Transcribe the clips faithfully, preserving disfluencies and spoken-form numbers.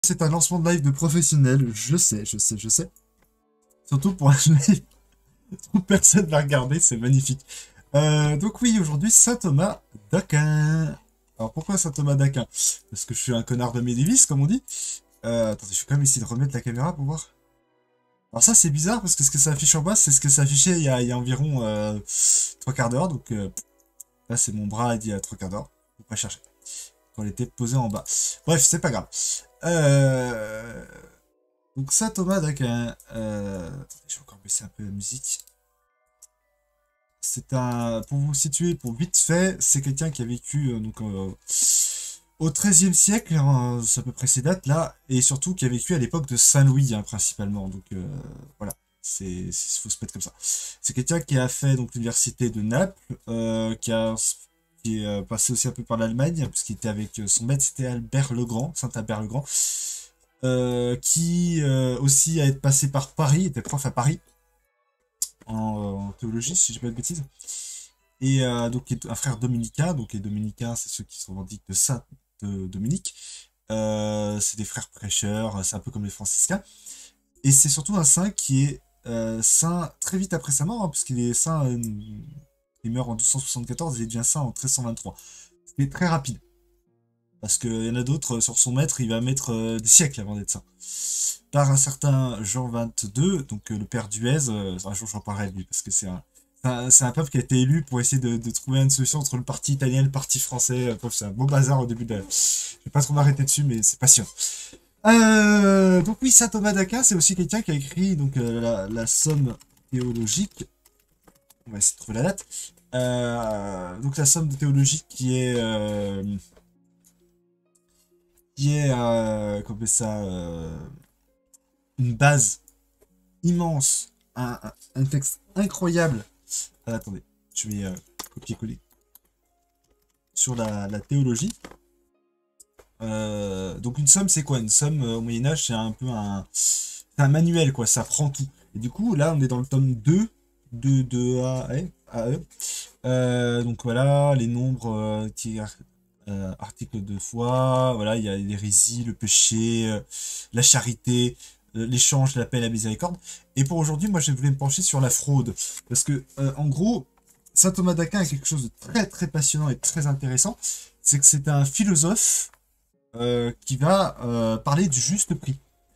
C'est un lancement de live de professionnel, je sais, je sais, je sais. Surtout pour un live où personne va regarder, c'est magnifique. Euh, donc oui, aujourd'hui, Saint Thomas d'Aquin. Alors pourquoi Saint Thomas d'Aquin? Parce que je suis un connard de Médivis, comme on dit. Euh, attendez, je vais quand même essayer de remettre la caméra pour voir. Alors ça, c'est bizarre, parce que ce que ça affiche en bas, c'est ce que ça affichait il y a, il y a environ euh, trois quarts d'heure. Donc euh, là, c'est mon bras dit à trois quarts d'heure. Faut pas chercher. Quand elle était posée en bas. Bref, c'est pas grave. Euh... Donc ça, Thomas d'Aquin. Euh... Attendez, je vais encore baisser un peu la musique. C'est un, pour vous situer, pour vite fait, c'est quelqu'un qui a vécu euh, donc euh, au treizième siècle, hein, c'est à peu près ces dates-là, et surtout qui a vécu à l'époque de Saint-Louis hein, principalement. Donc euh, voilà, c'est, c'est- faut se mettre comme ça. C'est quelqu'un qui a fait donc l'université de Naples, euh, qui a qui est euh, passé aussi un peu par l'Allemagne, puisqu'il était avec euh, son maître, c'était Albert le Grand, Saint Albert le Grand, euh, qui euh, aussi a été passé par Paris, était prof à Paris en, en théologie, si je dis pas de bêtises. Et euh, donc, il est un frère dominicain. Donc, les dominicains, c'est ceux qui se revendiquent de Saint de Dominique. Euh, c'est des frères prêcheurs, c'est un peu comme les franciscains. Et c'est surtout un saint qui est euh, saint très vite après sa mort, hein, puisqu'il est saint, euh, il meurt en douze cent soixante-quatorze et il devient saint en treize cent vingt-trois. C'était très rapide. Parce qu'il y en a d'autres, euh, sur son maître, il va mettre euh, des siècles avant d'être saint. Par un certain Jean vingt-deux, donc euh, le père d'Huez, euh, un jour j'en parlerai de lui, parce que c'est un, c'est un, c'est un peuple qui a été élu pour essayer de, de trouver une solution entre le parti italien et le parti français. Euh, bref, c'est un beau bazar au début de la... Je vais pas trop m'arrêter dessus, mais c'est passionnant. Euh, donc oui, saint Thomas d'Aquin, c'est aussi quelqu'un qui a écrit donc, euh, la, la somme théologique. On va essayer de trouver la date. Euh, donc la somme théologique qui est... Euh, qui est... Euh, comment ça euh, une base immense, un, un- un texte incroyable. Ah, attendez, je vais euh, copier-coller sur la, la théologie. Euh, donc une somme, c'est quoi? Une somme euh, au Moyen Âge, c'est un peu un, c'est un manuel, quoi. Ça prend tout. Et du coup, là, on est dans le tome deux de, de A, E. A E. Euh, donc voilà, les nombres, euh, qui, euh, articles de foi, voilà, il y a l'hérésie, le péché, euh, la charité, euh, l'échange, la paix, la miséricorde. Et pour aujourd'hui, moi, je voulais me pencher sur la fraude. Parce que, euh, en gros, saint Thomas d'Aquin a quelque chose de très, très passionnant et très intéressant. C'est que c'est un philosophe euh, qui va euh, parler du juste prix.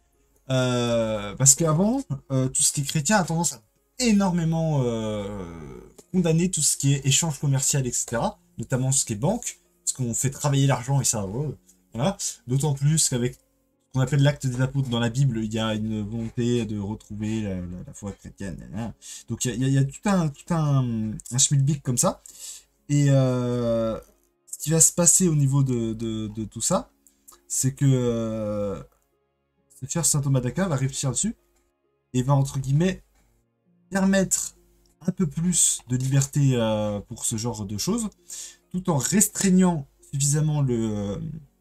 Euh, parce qu'avant, euh, tout ce qui est chrétien a tendance à énormément euh, condamner tout ce qui est échange commercial, et cetera. Notamment ce qui est banque, parce qu'on fait travailler l'argent et ça, ouais, voilà. D'autant plus qu'avec ce qu'on appelle l'acte des apôtres dans la Bible, il y a une volonté de retrouver la, la- la foi chrétienne. Hein. Donc il y a, il y a- il y a tout un, tout un, un schmilblick comme ça. Et euh, ce qui va se passer au niveau de, de, de tout ça, c'est que euh, ce cher saint Thomas d'Aquin va réfléchir dessus et va, entre guillemets, permettre un peu plus de liberté euh, pour ce genre de choses, tout en restreignant suffisamment le,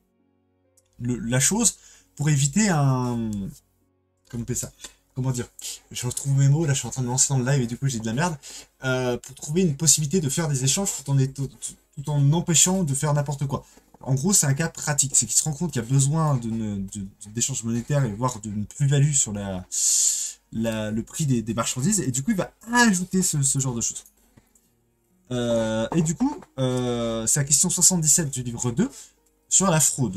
le- la chose pour éviter un... Comment on appelle ça? Comment dire? Je retrouve mes mots, là je suis en train de me lancer dans le live et du coup j'ai de la merde. Euh, pour trouver une possibilité de faire des échanges tout en, éto- tout tout en empêchant de faire n'importe quoi. En gros, c'est un cas pratique. C'est qu'il se rend compte qu'il y a besoin d'une- de- d'échanges monétaires et voire d'une plus-value sur la, la- le prix des, des marchandises. Et du coup, il va ajouter ce, ce genre de choses. Euh, et du coup, euh, c'est la question soixante-dix-sept du livre deux sur la fraude.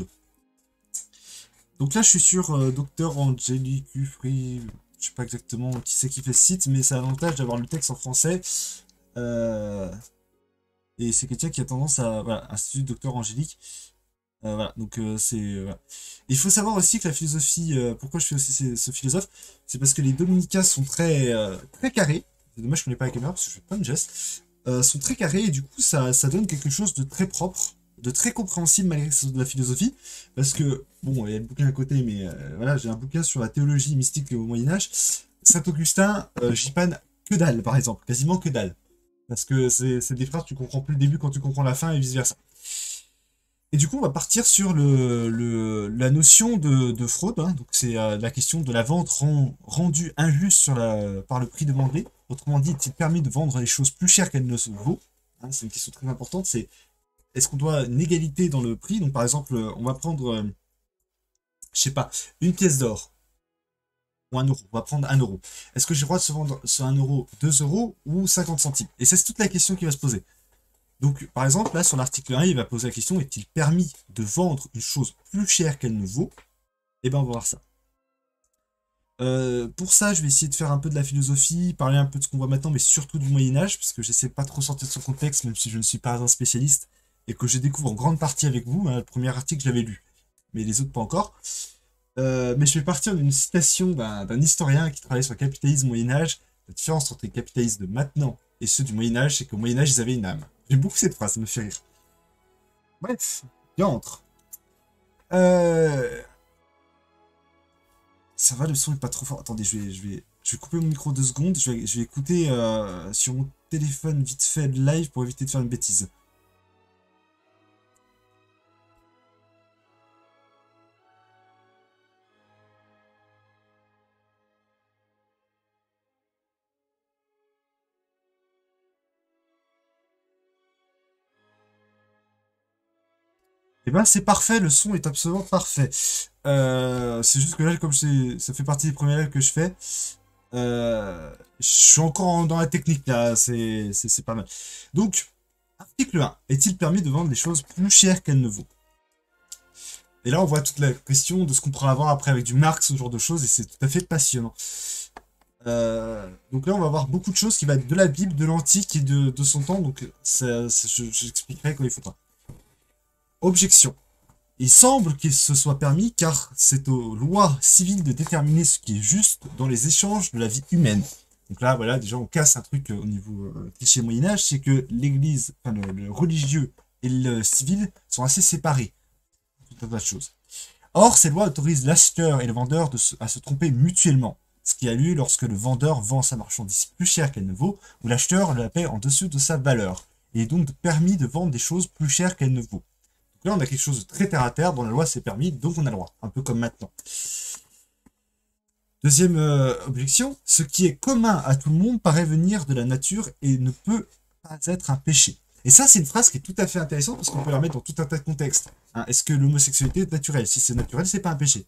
Donc là, je suis sur euh, docteur Angélique Dufry. Je sais pas exactement qui c'est qui fait ce site, mais c'est l'avantage d'avoir le texte en français. Euh, et c'est quelqu'un qui a tendance à... Voilà, Institut Docteur Angélique. Euh, voilà, donc euh, c'est... euh, voilà. Il faut savoir aussi que la philosophie... euh, pourquoi je fais aussi ce, ce philosophe? C'est parce que les dominicains sont très, euh, très carrés. C'est dommage que je connais pas la caméra parce que je fais pas de gestes. Euh, sont très carrés et du coup, ça, ça donne quelque chose de très propre, de très compréhensible malgré que ce soit de la philosophie. Parce que, bon, il y a le bouquin à côté, mais euh, voilà, j'ai un bouquin sur la théologie mystique au Moyen-Âge. Saint-Augustin, euh, j'y panne que dalle, par exemple. Quasiment que dalle. Parce que c'est c'est des phrases que tu comprends plus le début quand tu comprends la fin et vice-versa. Et du coup, on va partir sur le, le- la notion de, de fraude. Hein. Donc, c'est euh, la question de la vente ren- rendue injuste sur la, par le prix demandé. Autrement dit, est-il permis de vendre les choses plus chères qu'elles ne se vaut? Hein, c'est une question très importante. C'est est-ce qu'on doit une égalité dans le prix? Donc, par exemple, euh, on va prendre, euh, je sais pas, une pièce d'or, ou un euro, on va prendre un euro. Est-ce que j'ai le droit de se vendre sur un euro, deux euros ou cinquante centimes? Et c'est toute la question qui va se poser. Donc, par exemple, là, sur l'article un, il va poser la question, est-il permis de vendre une chose plus chère qu'elle ne vaut? Eh ben, on va voir ça. Euh, pour ça, je vais essayer de faire un peu de la philosophie, parler un peu de ce qu'on voit maintenant, mais surtout du Moyen-Âge, parce que j'essaie pas trop sortir de son contexte, même si je ne suis pas un spécialiste, et que je découvre en grande partie avec vous. Hein, le premier article, je l'avais lu, mais les autres pas encore. Euh, mais je vais partir d'une citation d'un historien qui travaillait sur le capitalisme au Moyen-Âge. La différence entre les capitalistes de maintenant et ceux du Moyen-Âge, c'est qu'au Moyen-Âge, ils avaient une âme. J'aime beaucoup cette phrase, ça me fait rire. Bref, entre. Euh... Ça va, le son est pas trop fort. Attendez, je vais, je vais, je vais couper mon micro deux secondes. Je vais, je vais écouter euh, sur mon téléphone vite fait le live pour éviter de faire une bêtise. Et ben c'est parfait, le son est absolument parfait. Euh, c'est juste que là, comme je ça fait partie des premiers lives que je fais, euh, je suis encore en- dans la technique là, c'est c'est- c'est pas mal. Donc, article un. Est-il permis de vendre des choses plus chères qu'elles ne vaut? Et là, on voit toute la question de ce qu'on pourra avoir après avec du Marx, ce genre de choses, et c'est tout à fait passionnant. Euh, donc là, on va voir beaucoup de choses qui va être de la Bible, de l'Antique et de, de son temps, donc ça, ça- je- j'expliquerai quand il faudra. Objection. Il semble qu'il se soit permis car c'est aux lois civiles de déterminer ce qui est juste dans les échanges de la vie humaine. Donc là, voilà, déjà on casse un truc euh, au niveau euh, cliché Moyen-Âge, c'est que l'église, enfin le, le religieux et le civil sont assez séparés. Tout un tas de choses. Or, ces lois autorisent l'acheteur et le vendeur de se- à se tromper mutuellement, ce qui a lieu lorsque le vendeur vend sa marchandise plus chère qu'elle ne vaut, ou l'acheteur la paie en dessus de sa valeur. Il est donc permis de vendre des choses plus chères qu'elles ne vaut. Donc là, on a quelque chose de très terre à terre, dont la loi c'est permis, donc on a le droit, un peu comme maintenant. Deuxième euh, objection, ce qui est commun à tout le monde paraît venir de la nature et ne peut pas être un péché. Et ça, c'est une phrase qui est tout à fait intéressante parce qu'on peut la mettre dans tout un tas de contextes. Hein, est-ce que l'homosexualité est naturelle? Si c'est naturel, c'est pas un péché.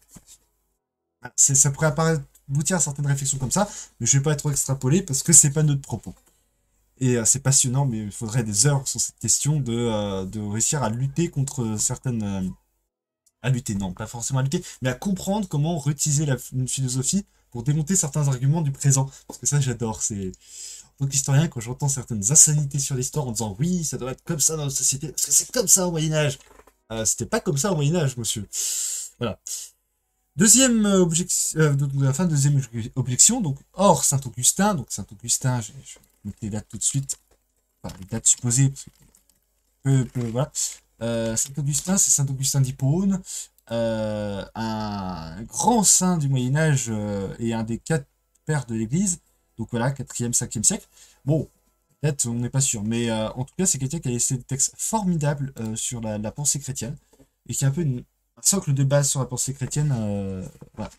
Hein, ça pourrait apparaître, aboutir à certaines réflexions comme ça, mais je vais pas être trop extrapolé parce que c'est pas notre propos. Et euh, c'est passionnant, mais il faudrait des heures sur cette question de, euh, de réussir à lutter contre certaines, euh, à lutter, non, pas forcément à lutter, mais à comprendre comment réutiliser la, une philosophie pour démonter certains arguments du présent. Parce que ça, j'adore. C'est en tant qu'historien, quand j'entends certaines insanités sur l'histoire en disant oui, ça doit être comme ça dans notre société, parce que c'est comme ça au Moyen-Âge. Euh, C'était pas comme ça au Moyen-Âge, monsieur. Voilà. Deuxième objection, euh, donc, la fin de deuxième objection, donc, hors Saint-Augustin, donc Saint-Augustin, je, je vais mettre les dates tout de suite, enfin, les dates supposées, parce que peu, peu, voilà. Euh, Saint-Augustin, c'est Saint-Augustin d'Hippone, euh, un grand saint du Moyen-Âge euh, et un des quatre pères de l'Église. Donc voilà, quatrième, cinquième siècle. Bon, peut-être, on n'est pas sûr. Mais euh, en tout cas, c'est quelqu'un qui a laissé des textes formidables euh, sur la, la pensée chrétienne et qui est un peu une, un socle de base sur la pensée chrétienne. Euh, voilà.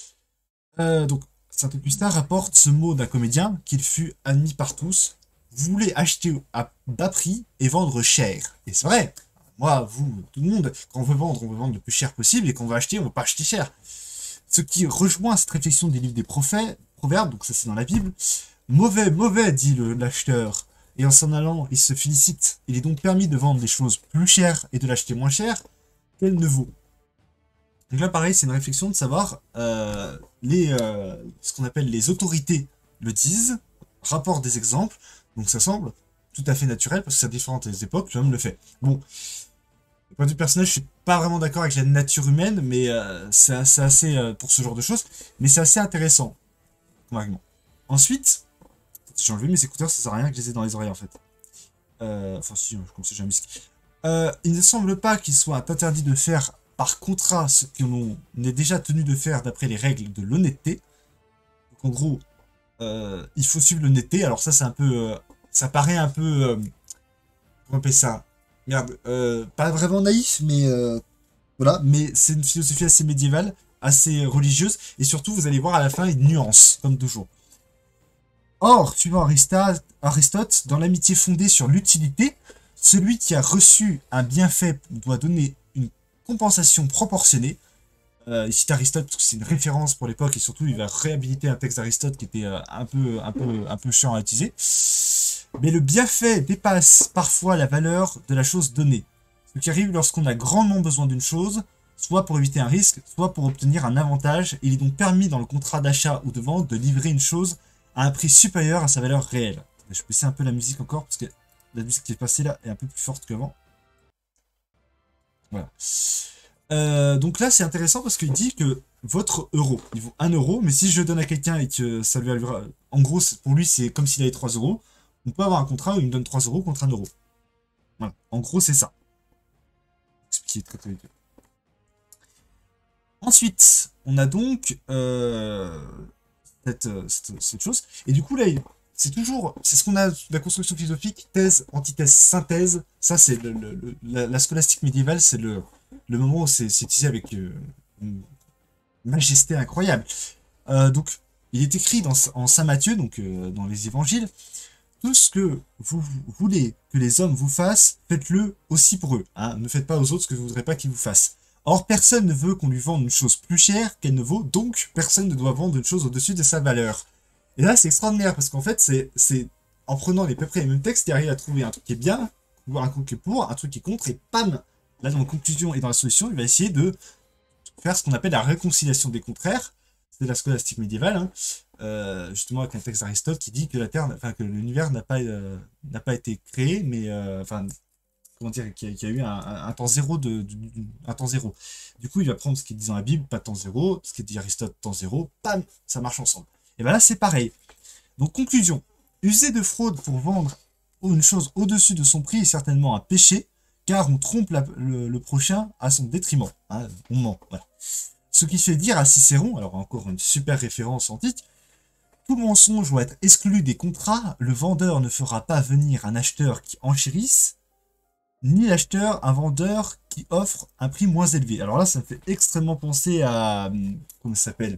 Euh, donc, Saint-Augustin rapporte ce mot d'un comédien qu'il fut admis par tous. Vous voulez acheter à bas prix et vendre cher. Et c'est vrai. Moi, vous, tout le monde, quand on veut vendre, on veut vendre le plus cher possible, et quand on veut acheter, on ne veut pas acheter cher. Ce qui rejoint cette réflexion des livres des prophètes, proverbes, donc ça c'est dans la Bible. Mauvais, mauvais, dit le- l'acheteur. Et en s'en allant, il se félicite. Il est donc permis de vendre des choses plus chères et de l'acheter moins cher qu'elle ne vaut. Donc là, pareil, c'est une réflexion de savoir, euh, les, euh, ce qu'on appelle les autorités le disent, rapportent des exemples, donc ça semble tout à fait naturel, parce que c'est à différentes époques, l'homme le fait. Bon, du point de vue personnel, je suis pas vraiment d'accord avec la nature humaine, mais euh, c'est assez, assez, euh, pour ce genre de choses, mais c'est assez intéressant, comme argument. Ensuite, j'ai enlevé mes écouteurs, ça sert à rien que je les ai dans les oreilles en fait. Euh, enfin si, comme ça j'ai un muscle. Euh, il ne semble pas qu'il soit interdit de faire par contrat ce qu'on est déjà tenu de faire d'après les règles de l'honnêteté. Donc en gros, euh, il faut suivre l'honnêteté. Alors ça c'est un peu, euh, ça paraît un peu, euh, comment on appelle ça? Merde, euh, pas vraiment naïf, mais euh, voilà. Mais c'est une philosophie assez médiévale, assez religieuse, et surtout vous allez voir à la fin une nuance, comme toujours. Or, suivant Aristote, Aristote, dans l'amitié fondée sur l'utilité, celui qui a reçu un bienfait doit donner une compensation proportionnée. Euh, il cite Aristote parce que c'est une référence pour l'époque et surtout il va réhabiliter un texte d'Aristote qui était euh, un peu, un peu, un peu chiant à utiliser. Mais le bienfait dépasse parfois la valeur de la chose donnée. Ce qui arrive lorsqu'on a grandement besoin d'une chose, soit pour éviter un risque, soit pour obtenir un avantage. Il est donc permis dans le contrat d'achat ou de vente de livrer une chose à un prix supérieur à sa valeur réelle. Je vais baisser un peu la musique encore parce que la musique qui est passée là est un peu plus forte qu'avant. Voilà. Euh, donc là, c'est intéressant parce qu'il dit que votre euro, il vaut un euro, mais si je le donne à quelqu'un et que ça lui arrivera, en gros, pour lui, c'est comme s'il avait trois euros, on peut avoir un contrat où il me donne trois euros contre un euro. Voilà. En gros, c'est ça. Expliquer très très vite. Ensuite, on a donc euh, cette, cette, cette chose. Et du coup, là, c'est toujours, c'est ce qu'on a, la construction philosophique, thèse, antithèse, synthèse. Ça, c'est le, le, le, la, la scolastique médiévale, c'est le, le moment où c'est utilisé avec euh, une majesté incroyable. Euh, donc, il est écrit dans, en Saint Matthieu, donc euh, dans les évangiles, tout ce que vous voulez que les hommes vous fassent, faites-le aussi pour eux. Hein. Ne faites pas aux autres ce que vous ne voudrez pas qu'ils vous fassent. Or, personne ne veut qu'on lui vende une chose plus chère qu'elle ne vaut, donc personne ne doit vendre une chose au-dessus de sa valeur. Et là, c'est extraordinaire, parce qu'en fait, c'est en prenant les peu près les mêmes textes, il arrive à trouver un truc qui est bien, un truc qui est pour, un truc qui est contre, et pam, là, dans la conclusion et dans la solution, il va essayer de faire ce qu'on appelle la réconciliation des contraires. C'est la scolastique médiévale, hein. euh, justement avec un texte d'Aristote qui dit que la Terre, enfin que l'univers n'a pas, euh, n'a pas été créé, mais euh, enfin comment dire, qu'il y, y, a eu un, un, un temps zéro de, de, de, un temps zéro. Du coup, il va prendre ce qui est dit dans la Bible, pas temps zéro, ce qui est dit Aristote, temps zéro, pam, ça marche ensemble. Et bien là, c'est pareil. Donc conclusion, user de fraude pour vendre une chose au-dessus de son prix est certainement un péché, car on trompe la, le, le prochain à son détriment. Hein, on ment, voilà. Ce qui fait dire à Cicéron, alors encore une super référence antique, tout mensonge doit être exclu des contrats, le vendeur ne fera pas venir un acheteur qui enchérisse, ni l'acheteur un vendeur qui offre un prix moins élevé. Alors là, ça me fait extrêmement penser à... Comment ça s'appelle?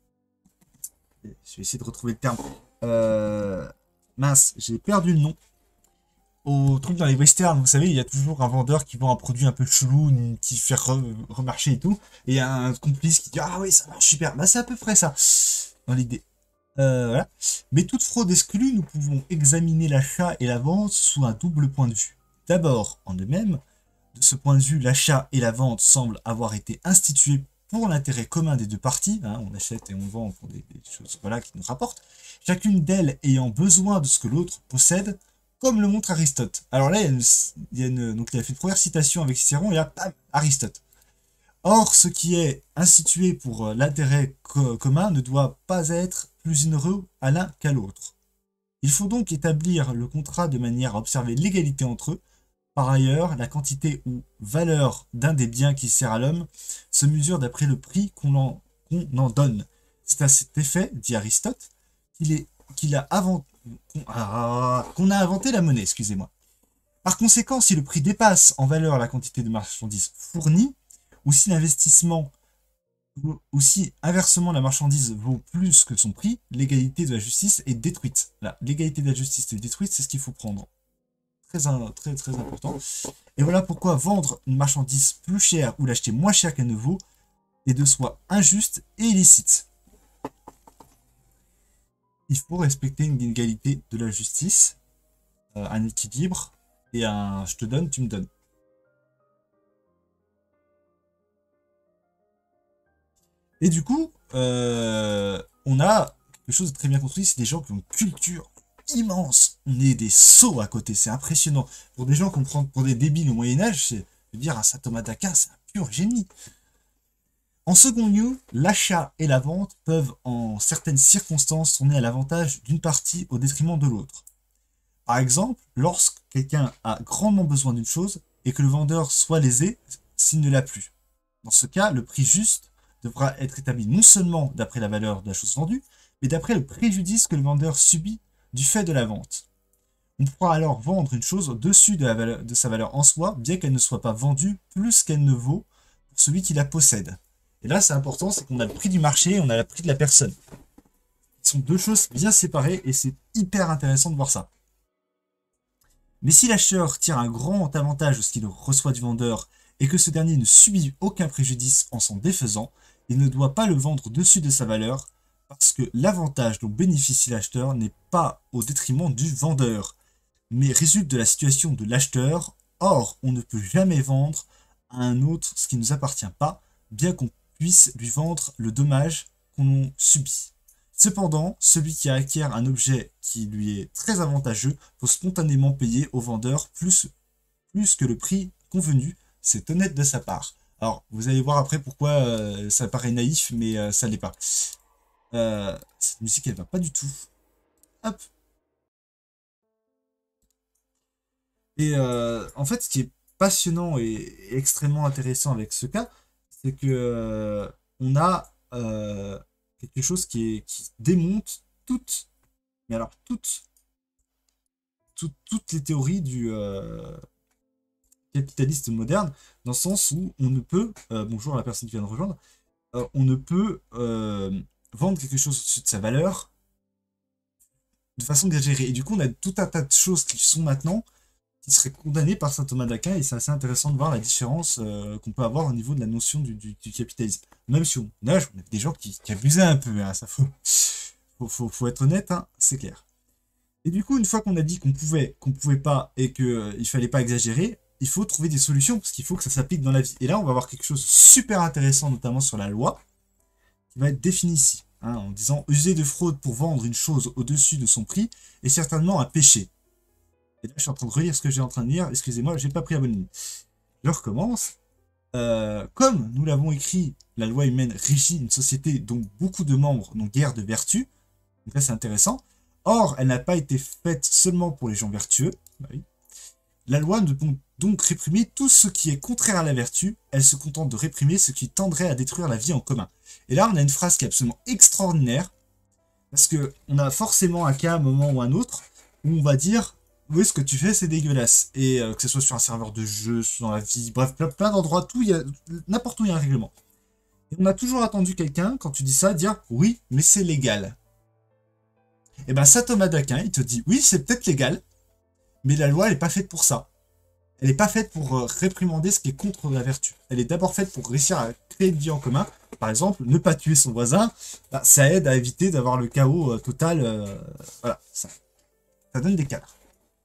Je vais essayer de retrouver le terme. Euh, mince, j'ai perdu le nom. Au truc dans les westerns, vous savez, il y a toujours un vendeur qui vend un produit un peu chelou, qui fait re remarcher et tout, et un complice qui dit ah oui ça marche super. Bah c'est à peu près ça dans l'idée. Euh, voilà. Mais toute fraude exclue, nous pouvons examiner l'achat et la vente sous un double point de vue. D'abord, en eux-mêmes, de ce point de vue, l'achat et la vente semblent avoir été institués pour l'intérêt commun des deux parties. Hein, on achète et on vend pour des, des choses voilà, qui nous rapportent. Chacune d'elles ayant besoin de ce que l'autre possède, comme le montre Aristote. Alors là, il y a une, il y a une, donc il a fait une première citation avec Cicéron, et là, bam, Aristote. Or, ce qui est institué pour l'intérêt co commun ne doit pas être plus onéreux à l'un qu'à l'autre. Il faut donc établir le contrat de manière à observer l'égalité entre eux. Par ailleurs, la quantité ou valeur d'un des biens qui sert à l'homme se mesure d'après le prix qu'on en, qu'on en donne. C'est à cet effet, dit Aristote, qu'il est qu'il a inventé qu'on ah, qu'on a inventé la monnaie, excusez-moi. Par conséquent, si le prix dépasse en valeur la quantité de marchandises fournies, ou si l'investissement, ou si inversement la marchandise vaut plus que son prix, l'égalité de la justice est détruite. L'égalité de la justice est détruite, c'est ce qu'il faut prendre. Très, très, très important. Et voilà pourquoi vendre une marchandise plus chère ou l'acheter moins cher qu'elle ne vaut est de soi injuste et illicite. Il faut respecter une égalité de la justice, euh, un équilibre, et un je te donne, tu me donnes. Et du coup, euh, on a quelque chose de très bien construit, c'est des gens qui ont une culture immense. On est des sots à côté, c'est impressionnant. Pour des gens qu'on prend pour des débiles au Moyen-Âge, c'est dire un saint Thomas d'Aquin, c'est un pur génie. En second lieu, l'achat et la vente peuvent en certaines circonstances tourner à l'avantage d'une partie au détriment de l'autre. Par exemple, lorsque quelqu'un a grandement besoin d'une chose et que le vendeur soit lésé s'il ne l'a plus. Dans ce cas, le prix juste devra être établi non seulement d'après la valeur de la chose vendue, mais d'après le préjudice que le vendeur subit du fait de la vente. On pourra alors vendre une chose au-dessus de, la de sa valeur en soi, bien qu'elle ne soit pas vendue plus qu'elle ne vaut pour celui qui la possède. Et là, c'est important, c'est qu'on a le prix du marché et on a le prix de la personne. Ce sont deux choses bien séparées et c'est hyper intéressant de voir ça. Mais si l'acheteur tire un grand avantage de ce qu'il reçoit du vendeur et que ce dernier ne subit aucun préjudice en s'en défaisant, il ne doit pas le vendre au-dessus de sa valeur, parce que l'avantage dont bénéficie l'acheteur n'est pas au détriment du vendeur, mais résulte de la situation de l'acheteur. Or, on ne peut jamais vendre à un autre ce qui ne nous appartient pas, bien qu'on puisse lui vendre le dommage qu'on subit. Cependant, celui qui acquiert un objet qui lui est très avantageux peut spontanément payer au vendeur plus, plus que le prix convenu. C'est honnête de sa part. Alors, vous allez voir après pourquoi euh, ça paraît naïf, mais euh, ça l'est pas. Euh, cette musique, elle va pas du tout. Hop. Et euh, en fait, ce qui est passionnant et, et extrêmement intéressant avec ce cas, c'est que euh, on a euh, quelque chose qui, est, qui démonte toutes, mais alors toutes, toutes, toutes les théories du euh, capitaliste moderne, dans le sens où on ne peut, euh, bonjour à la personne qui vient de rejoindre, euh, on ne peut euh, vendre quelque chose au-dessus de sa valeur de façon exagérée. Et du coup, on a tout un tas de choses qui sont maintenant qui seraient condamnées par saint Thomas d'Aquin, et c'est assez intéressant de voir la différence euh, qu'on peut avoir au niveau de la notion du, du, du capitalisme. Même si au âge, on avait des gens qui, qui abusaient un peu, hein, ça faut, faut, faut, faut être honnête, hein, c'est clair. Et du coup, une fois qu'on a dit qu'on pouvait, qu'on pouvait pas, et qu'il euh, fallait pas exagérer, il faut trouver des solutions, parce qu'il faut que ça s'applique dans la vie. Et là, on va voir quelque chose de super intéressant, notamment sur la loi, qui va être défini ici, hein, en disant user de fraude pour vendre une chose au-dessus de son prix est certainement un péché. Et là, je suis en train de relire ce que j'ai en train de lire. Excusez-moi, j'ai pas pris la bonne ligne. Je recommence. Euh, comme nous l'avons écrit, la loi humaine régit une société dont beaucoup de membres n'ont guère de vertu. Donc là, c'est intéressant. Or, elle n'a pas été faite seulement pour les gens vertueux. Bah oui. La loi ne peut donc réprimer tout ce qui est contraire à la vertu. Elle se contente de réprimer ce qui tendrait à détruire la vie en commun. Et là, on a une phrase qui est absolument extraordinaire. Parce qu'on a forcément un cas, à un moment ou un autre, où on va dire... Oui, ce que tu fais, c'est dégueulasse. Et euh, que ce soit sur un serveur de jeu, dans la vie, bref, plein, plein d'endroits, tout, il y a, n'importe où il y a un règlement. Et on a toujours attendu quelqu'un, quand tu dis ça, dire oui, mais c'est légal. Et ben, saint Thomas d'Aquin, il te dit oui, c'est peut-être légal, mais la loi, elle n'est pas faite pour ça. Elle n'est pas faite pour euh, réprimander ce qui est contre la vertu. Elle est d'abord faite pour réussir à créer une vie en commun. Par exemple, ne pas tuer son voisin, bah, ça aide à éviter d'avoir le chaos euh, total. Euh, voilà, ça, ça donne des cadres.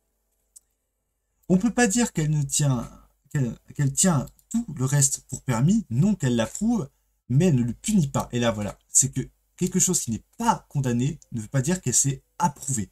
On ne peut pas dire qu'elle ne tient, qu'elle, qu'elle tient tout le reste pour permis, non qu'elle l'approuve, mais elle ne le punit pas. Et là, voilà, c'est que quelque chose qui n'est pas condamné ne veut pas dire qu'elle s'est approuvée.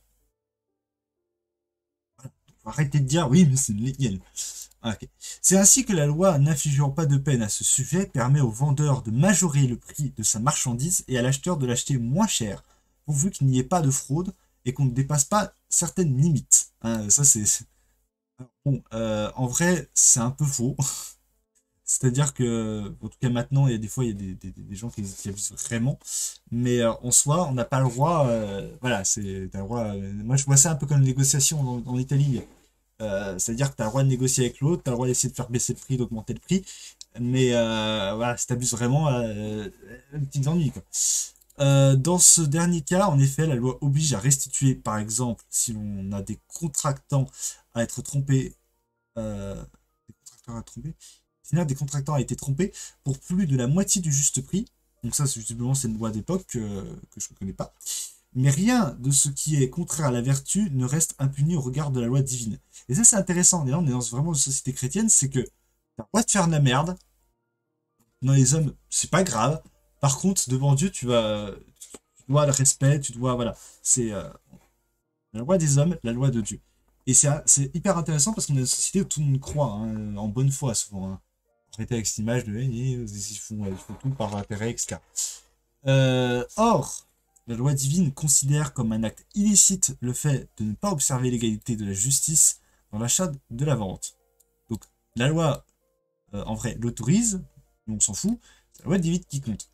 Voilà. Arrêtez de dire, oui, mais c'est légal. Okay. C'est ainsi que la loi, n'infligeant pas de peine à ce sujet, permet au vendeur de majorer le prix de sa marchandise et à l'acheteur de l'acheter moins cher, pourvu qu'il n'y ait pas de fraude et qu'on ne dépasse pas certaines limites. Hein, ça, c'est... Bon, euh, en vrai, c'est un peu faux. C'est-à-dire que, en tout cas maintenant, il y a des fois, il y a des, des, des gens qui, qui abusent vraiment. Mais euh, en soi, on n'a pas le droit. Euh, voilà, c'est t'as le droit. Euh, moi, je vois ça un peu comme une négociation en, en Italie. Euh, c'est-à-dire que tu as le droit de négocier avec l'autre, tu as le droit d'essayer de faire baisser le prix, d'augmenter le prix. Mais euh, voilà, si tu abuses vraiment, euh, un petit ennui, quoi. Euh, dans ce dernier cas, en effet, la loi oblige à restituer, par exemple, si l'on a des contractants à être trompés, euh, des contracteurs à tromper, si l'un des contractants a été trompé pour plus de la moitié du juste prix, donc ça, visiblement, c'est une loi d'époque euh, que je ne connais pas, mais rien de ce qui est contraire à la vertu ne reste impuni au regard de la loi divine. Et ça, c'est intéressant. Et là, on est dans vraiment une société chrétienne, c'est que t'as pas de faire de la merde. Dans les hommes, c'est pas grave. Par contre, devant Dieu, tu vas, tu dois le respect, tu dois, voilà, c'est euh, la loi des hommes, la loi de Dieu. Et c'est c'est hyper intéressant parce qu'on est dans une société où tout le monde croit, hein, en bonne foi souvent. Hein. Arrêtez avec cette image de, eh, ils, font, ils font tout par intérêt, et cetera. Euh, or, la loi divine considère comme un acte illicite le fait de ne pas observer l'égalité de la justice dans l'achat de la vente. Donc, la loi, euh, en vrai, l'autorise, mais on s'en fout, c'est la loi divine qui compte.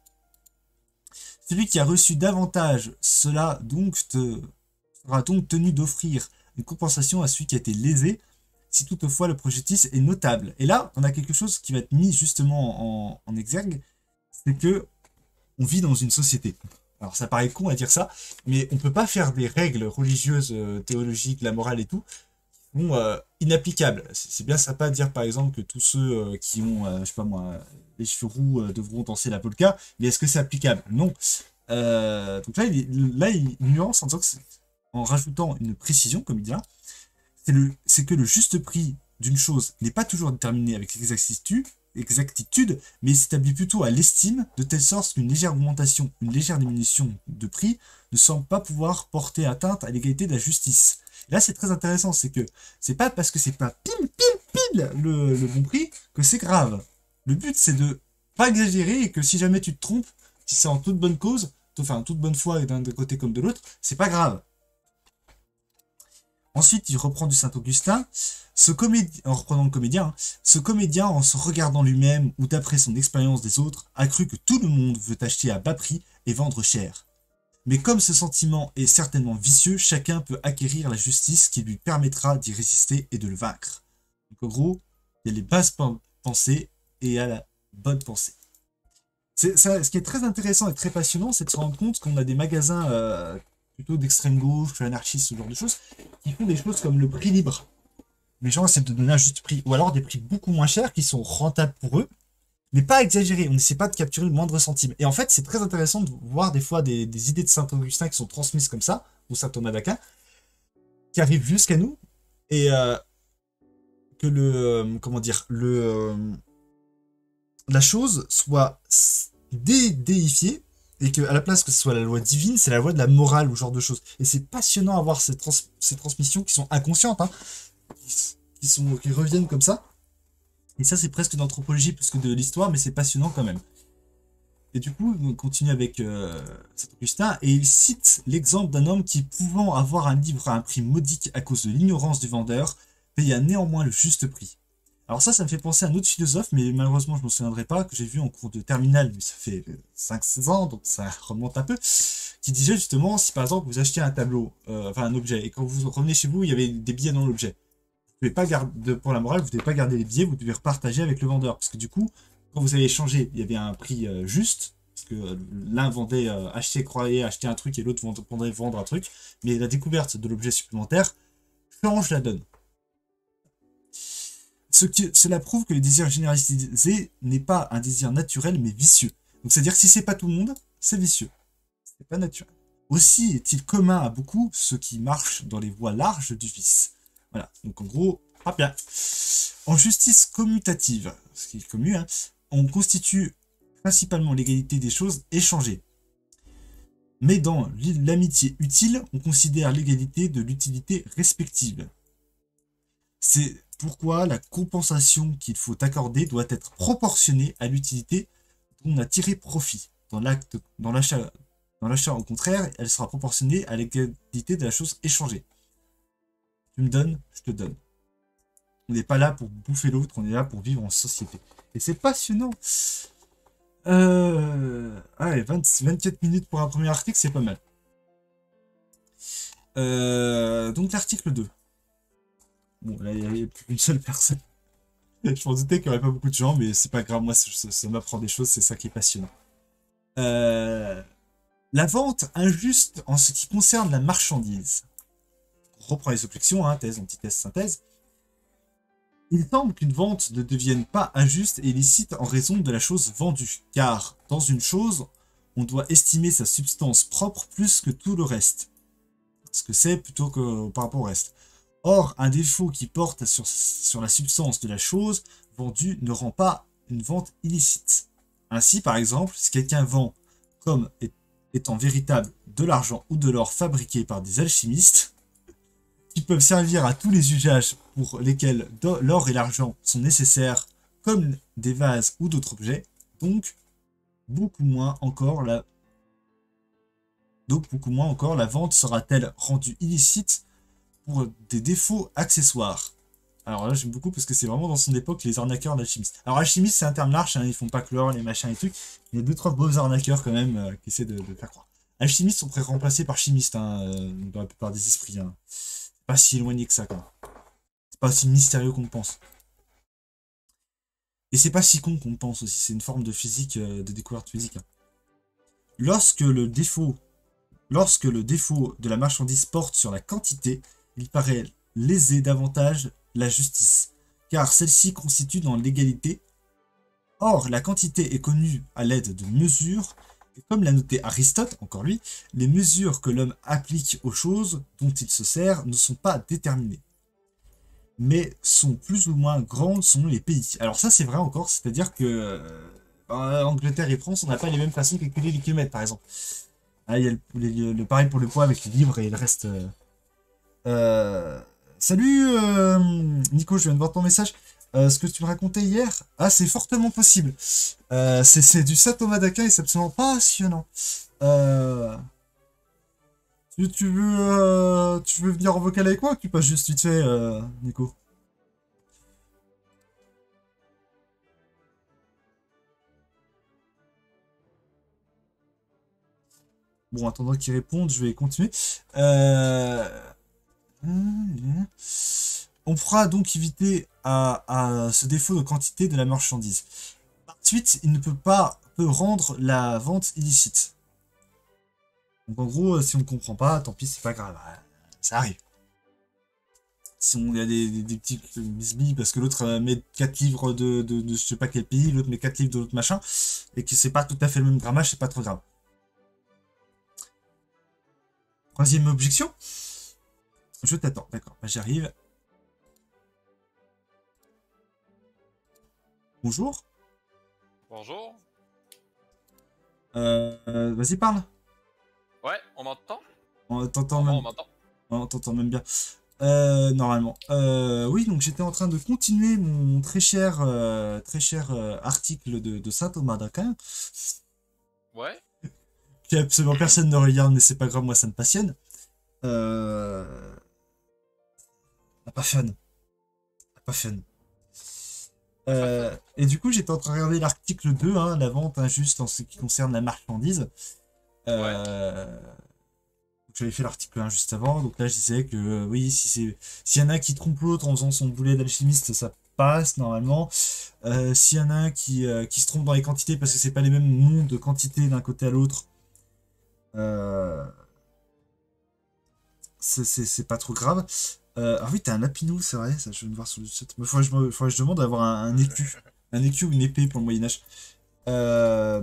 Celui qui a reçu davantage, cela donc te, sera donc tenu d'offrir une compensation à celui qui a été lésé, si toutefois le préjudice est notable. Et là, on a quelque chose qui va être mis justement en, en exergue, c'est que on vit dans une société. Alors ça paraît con à dire ça, mais on peut pas faire des règles religieuses, euh, théologiques, la morale et tout, bon, euh, inapplicable. C'est bien sympa de dire par exemple que tous ceux euh, qui ont, euh, je sais pas moi, les cheveux roux euh, devront danser la polka, mais est-ce que c'est applicable? Non. Euh, donc là, il, là, il nuance en disant que en rajoutant une précision, comme il dit là, c'est le, c'est que le juste prix d'une chose n'est pas toujours déterminé avec exactitude, exactitude, mais s'établit plutôt à l'estime, de telle sorte qu'une légère augmentation, une légère diminution de prix ne semble pas pouvoir porter atteinte à l'égalité de la justice. Et là, c'est très intéressant, c'est que c'est pas parce que c'est pas pile, pile, pile le, le bon prix que c'est grave. Le but, c'est de pas exagérer et que si jamais tu te trompes, si c'est en toute bonne cause, enfin en toute bonne foi d'un côté comme de l'autre, c'est pas grave. Ensuite, il reprend du Saint-Augustin. Ce comédien, en reprenant le comédien, hein, ce comédien, en se regardant lui-même ou d'après son expérience des autres, a cru que tout le monde veut acheter à bas prix et vendre cher. Mais comme ce sentiment est certainement vicieux, chacun peut acquérir la justice qui lui permettra d'y résister et de le vaincre. Donc en gros, il y a les basses pensées et il y a la bonne pensée. C'est, ça, ce qui est très intéressant et très passionnant, c'est de se rendre compte qu'on a des magasins euh, plutôt d'extrême gauche, anarchistes, ce genre de choses, qui font des choses comme le prix libre. Les gens essaient de donner un juste prix, ou alors des prix beaucoup moins chers qui sont rentables pour eux, mais pas exagérés. On n'essaie pas de capturer le moindre centime. Et en fait, c'est très intéressant de voir des fois des, des idées de Saint-Augustin qui sont transmises comme ça, ou Saint Thomas d'Aquin, qui arrivent jusqu'à nous, et euh, que le, euh, comment dire, le, euh, la chose soit dé déifiée, et qu'à la place que ce soit la loi divine, c'est la loi de la morale ou ce genre de choses. Et c'est passionnant à voir ces, trans ces transmissions qui sont inconscientes, hein, qui, qui, sont, qui reviennent comme ça. Et ça, c'est presque d'anthropologie plus que de l'histoire, mais c'est passionnant quand même. Et du coup, on continue avec euh, Saint-Augustin, et il cite l'exemple d'un homme qui, pouvant avoir un livre à un prix modique à cause de l'ignorance du vendeur, paya néanmoins le juste prix. Alors ça, ça me fait penser à un autre philosophe, mais malheureusement, je ne m'en souviendrai pas, que j'ai vu en cours de terminale, mais ça fait cinq seize ans, donc ça remonte un peu, qui disait justement, si par exemple vous achetiez un tableau, euh, enfin un objet, et quand vous revenez chez vous, il y avait des billets dans l'objet. Vous devez pas garder, pour la morale, vous ne devez pas garder les billets, vous devez repartager avec le vendeur, parce que du coup, quand vous avez échangé, il y avait un prix euh, juste, parce que euh, l'un vendait, euh, acheter, croyait acheter un truc, et l'autre vendait vendre un truc, mais la découverte de l'objet supplémentaire change la donne. Ce qui, cela prouve que le désir généralisé n'est pas un désir naturel, mais vicieux. Donc c'est-à-dire que si c'est pas tout le monde, c'est vicieux. C'est pas naturel. Aussi est-il commun à beaucoup ceux qui marchent dans les voies larges du vice. Voilà, donc en gros, pas bien. En justice commutative, ce qui est commun, hein, on constitue principalement l'égalité des choses échangées. Mais dans l'amitié utile, on considère l'égalité de l'utilité respective. C'est pourquoi la compensation qu'il faut accorder doit être proportionnée à l'utilité dont on a tiré profit. Dans l'acte, dans l'achat, dans l'achat, au contraire, elle sera proportionnée à l'égalité de la chose échangée. Tu me donnes, je te donne. On n'est pas là pour bouffer l'autre, on est là pour vivre en société. Et c'est passionnant. Euh... Allez, vingt, vingt-quatre minutes pour un premier article, c'est pas mal. Euh... Donc l'article deux. Bon, là, il n'y a plus qu'une seule personne. Je m'en doutais qu'il n'y aurait pas beaucoup de gens, mais c'est pas grave, moi, ça, ça m'apprend des choses, c'est ça qui est passionnant. Euh, la vente injuste en ce qui concerne la marchandise. On reprend les objections, hein, thèse, antithèse, synthèse. Il semble qu'une vente ne devienne pas injuste et illicite en raison de la chose vendue, car, dans une chose, on doit estimer sa substance propre plus que tout le reste. Ce que c'est plutôt que par rapport au reste. Or, un défaut qui porte sur, sur la substance de la chose vendue ne rend pas une vente illicite. Ainsi, par exemple, si quelqu'un vend comme étant véritable de l'argent ou de l'or fabriqué par des alchimistes, qui peuvent servir à tous les usages pour lesquels l'or et l'argent sont nécessaires, comme des vases ou d'autres objets, donc beaucoup moins encore la, donc beaucoup moins encore la vente sera-t-elle rendue illicite pour des défauts accessoires. Alors là, j'aime beaucoup parce que c'est vraiment dans son époque les arnaqueurs d'alchimistes. Alors alchimiste, c'est un terme large, hein, ils font pas que l'or, les machins et trucs. Il y a deux, trois beaux arnaqueurs quand même euh, qui essaient de, de faire croire. Alchimiste, on pourrait remplacer par chimiste, hein, euh, dans la plupart des esprits. Hein. C'est pas si éloigné que ça, quoi. C'est pas aussi mystérieux qu'on pense. Et c'est pas si con qu'on pense aussi, c'est une forme de physique, euh, de découverte physique. Hein. Lorsque le défaut, lorsque le défaut de la marchandise porte sur la quantité, il paraît léser davantage la justice, car celle-ci constitue dans l'égalité. Or, la quantité est connue à l'aide de mesures, et comme l'a noté Aristote, encore lui, les mesures que l'homme applique aux choses dont il se sert ne sont pas déterminées, mais sont plus ou moins grandes selon les pays. Alors ça, c'est vrai encore, c'est-à-dire que euh, en Angleterre et France, on n'a pas les mêmes façons de calculer les kilomètres, par exemple. Ah, il y a le, le- le- pareil pour le poids avec les livres et le reste. euh, euh, Salut euh, Nico, je viens de voir ton message. Euh, ce que tu me racontais hier, ah c'est fortement possible. Euh, c'est c'est du Saint Thomas d'Aquin et c'est absolument passionnant. Euh, tu, tu veux euh, tu veux venir en vocal avec moi ou tu passes juste vite fait, euh, Nico? Bon, attendant qu'il réponde, je vais continuer. Euh, On pourra donc éviter à, à ce défaut de quantité de la marchandise. Ensuite, il ne peut pas peut rendre la vente illicite. Donc en gros, si on ne comprend pas, tant pis, c'est pas grave. Ça arrive. Si on y a des, des, des petits bisbilles parce que l'autre euh, met quatre livres de, de, de je sais pas quel pays, l'autre met quatre livres de l'autre machin, et que c'est pas tout à fait le même grammage, c'est pas trop grave. Troisième objection. Je t'attends, d'accord, bah, j'arrive. Bonjour. Bonjour. Euh, euh, vas-y, parle. Ouais, on m'entend? On t'entend Normalement, même. on m'entend. On t'entend même bien. Euh, normalement. Euh, oui, donc j'étais en train de continuer mon très cher, euh, très cher euh, article de, de Saint Thomas d'Aquin, Ouais. qui absolument personne ne regarde, mais c'est pas grave, moi ça me passionne. Euh... Pas fun. Pas fun. Pas fun. Euh, et du coup, j'étais en train de regarder l'article deux, hein, la vente injuste en ce qui concerne la marchandise. Ouais. Euh... J'avais fait l'article un juste avant, donc là je disais que euh, oui, si c'est s'il y en a qui trompe l'autre en faisant son boulet d'alchimiste, ça passe normalement. Euh, s'il y en a un qui, euh, qui se trompe dans les quantités parce que c'est pas les mêmes noms de quantités d'un côté à l'autre, euh, c'est c'est- c'est pas trop grave. Euh, ah oui, t'as un lapinou, c'est vrai, ça je viens de voir sur le site. Il faudrait que je, me- faudrait que je demande d'avoir un, un écu. Un écu ou une épée pour le Moyen-Âge. Euh,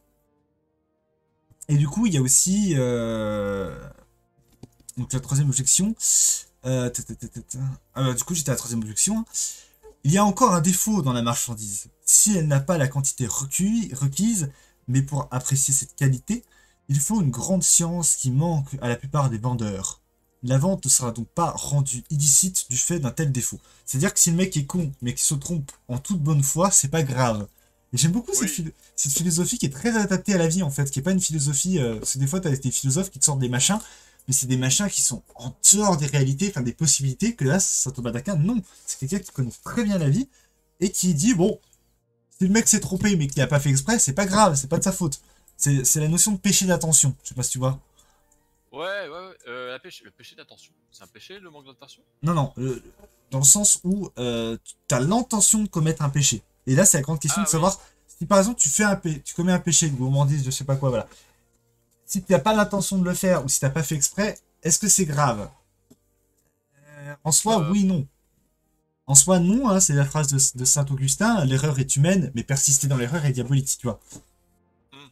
et du coup, il y a aussi euh, donc la troisième objection. Euh, ta, ta, ta, ta, ta. Ah bah, du coup, j'étais à la troisième objection, hein. Il y a encore un défaut dans la marchandise. Si elle n'a pas la quantité requis- requise, mais pour apprécier cette qualité, il faut une grande science qui manque à la plupart des vendeurs. La vente ne sera donc pas rendue illicite du fait d'un tel défaut. C'est-à-dire que si le mec est con, mais qu'il se trompe en toute bonne foi, c'est pas grave. Et j'aime beaucoup cette, Oui. philo- cette philosophie qui est très adaptée à la vie en fait, qui est pas une philosophie. Euh, parce que des fois, t'as des philosophes qui te sortent des machins, mais c'est des machins qui sont en dehors des réalités, enfin des possibilités, que là, Saint Thomas d'Aquin, non. C'est quelqu'un qui connaît très bien la vie et qui dit bon, si le mec s'est trompé mais qu'il n'a pas fait exprès, c'est pas grave, c'est pas de sa faute. C'est c'est la notion de péché d'attention, je sais pas si tu vois. Ouais, ouais, ouais. Euh, la péché, le péché d'attention. C'est un péché, le manque d'attention? Non, non, euh, dans le sens où euh, tu as l'intention de commettre un péché. Et là, c'est la grande question de Ah oui. savoir si par exemple tu fais un pé tu commets un péché, de gourmandise, je sais pas quoi, voilà. Si tu n'as pas l'intention de le faire ou si tu n'as pas fait exprès, est-ce que c'est grave? Euh, En soi, Euh, oui, non. En soi, non, hein, c'est la phrase de, de Saint Augustin, l'erreur est humaine, mais persister dans l'erreur est diabolique, tu vois. hmm.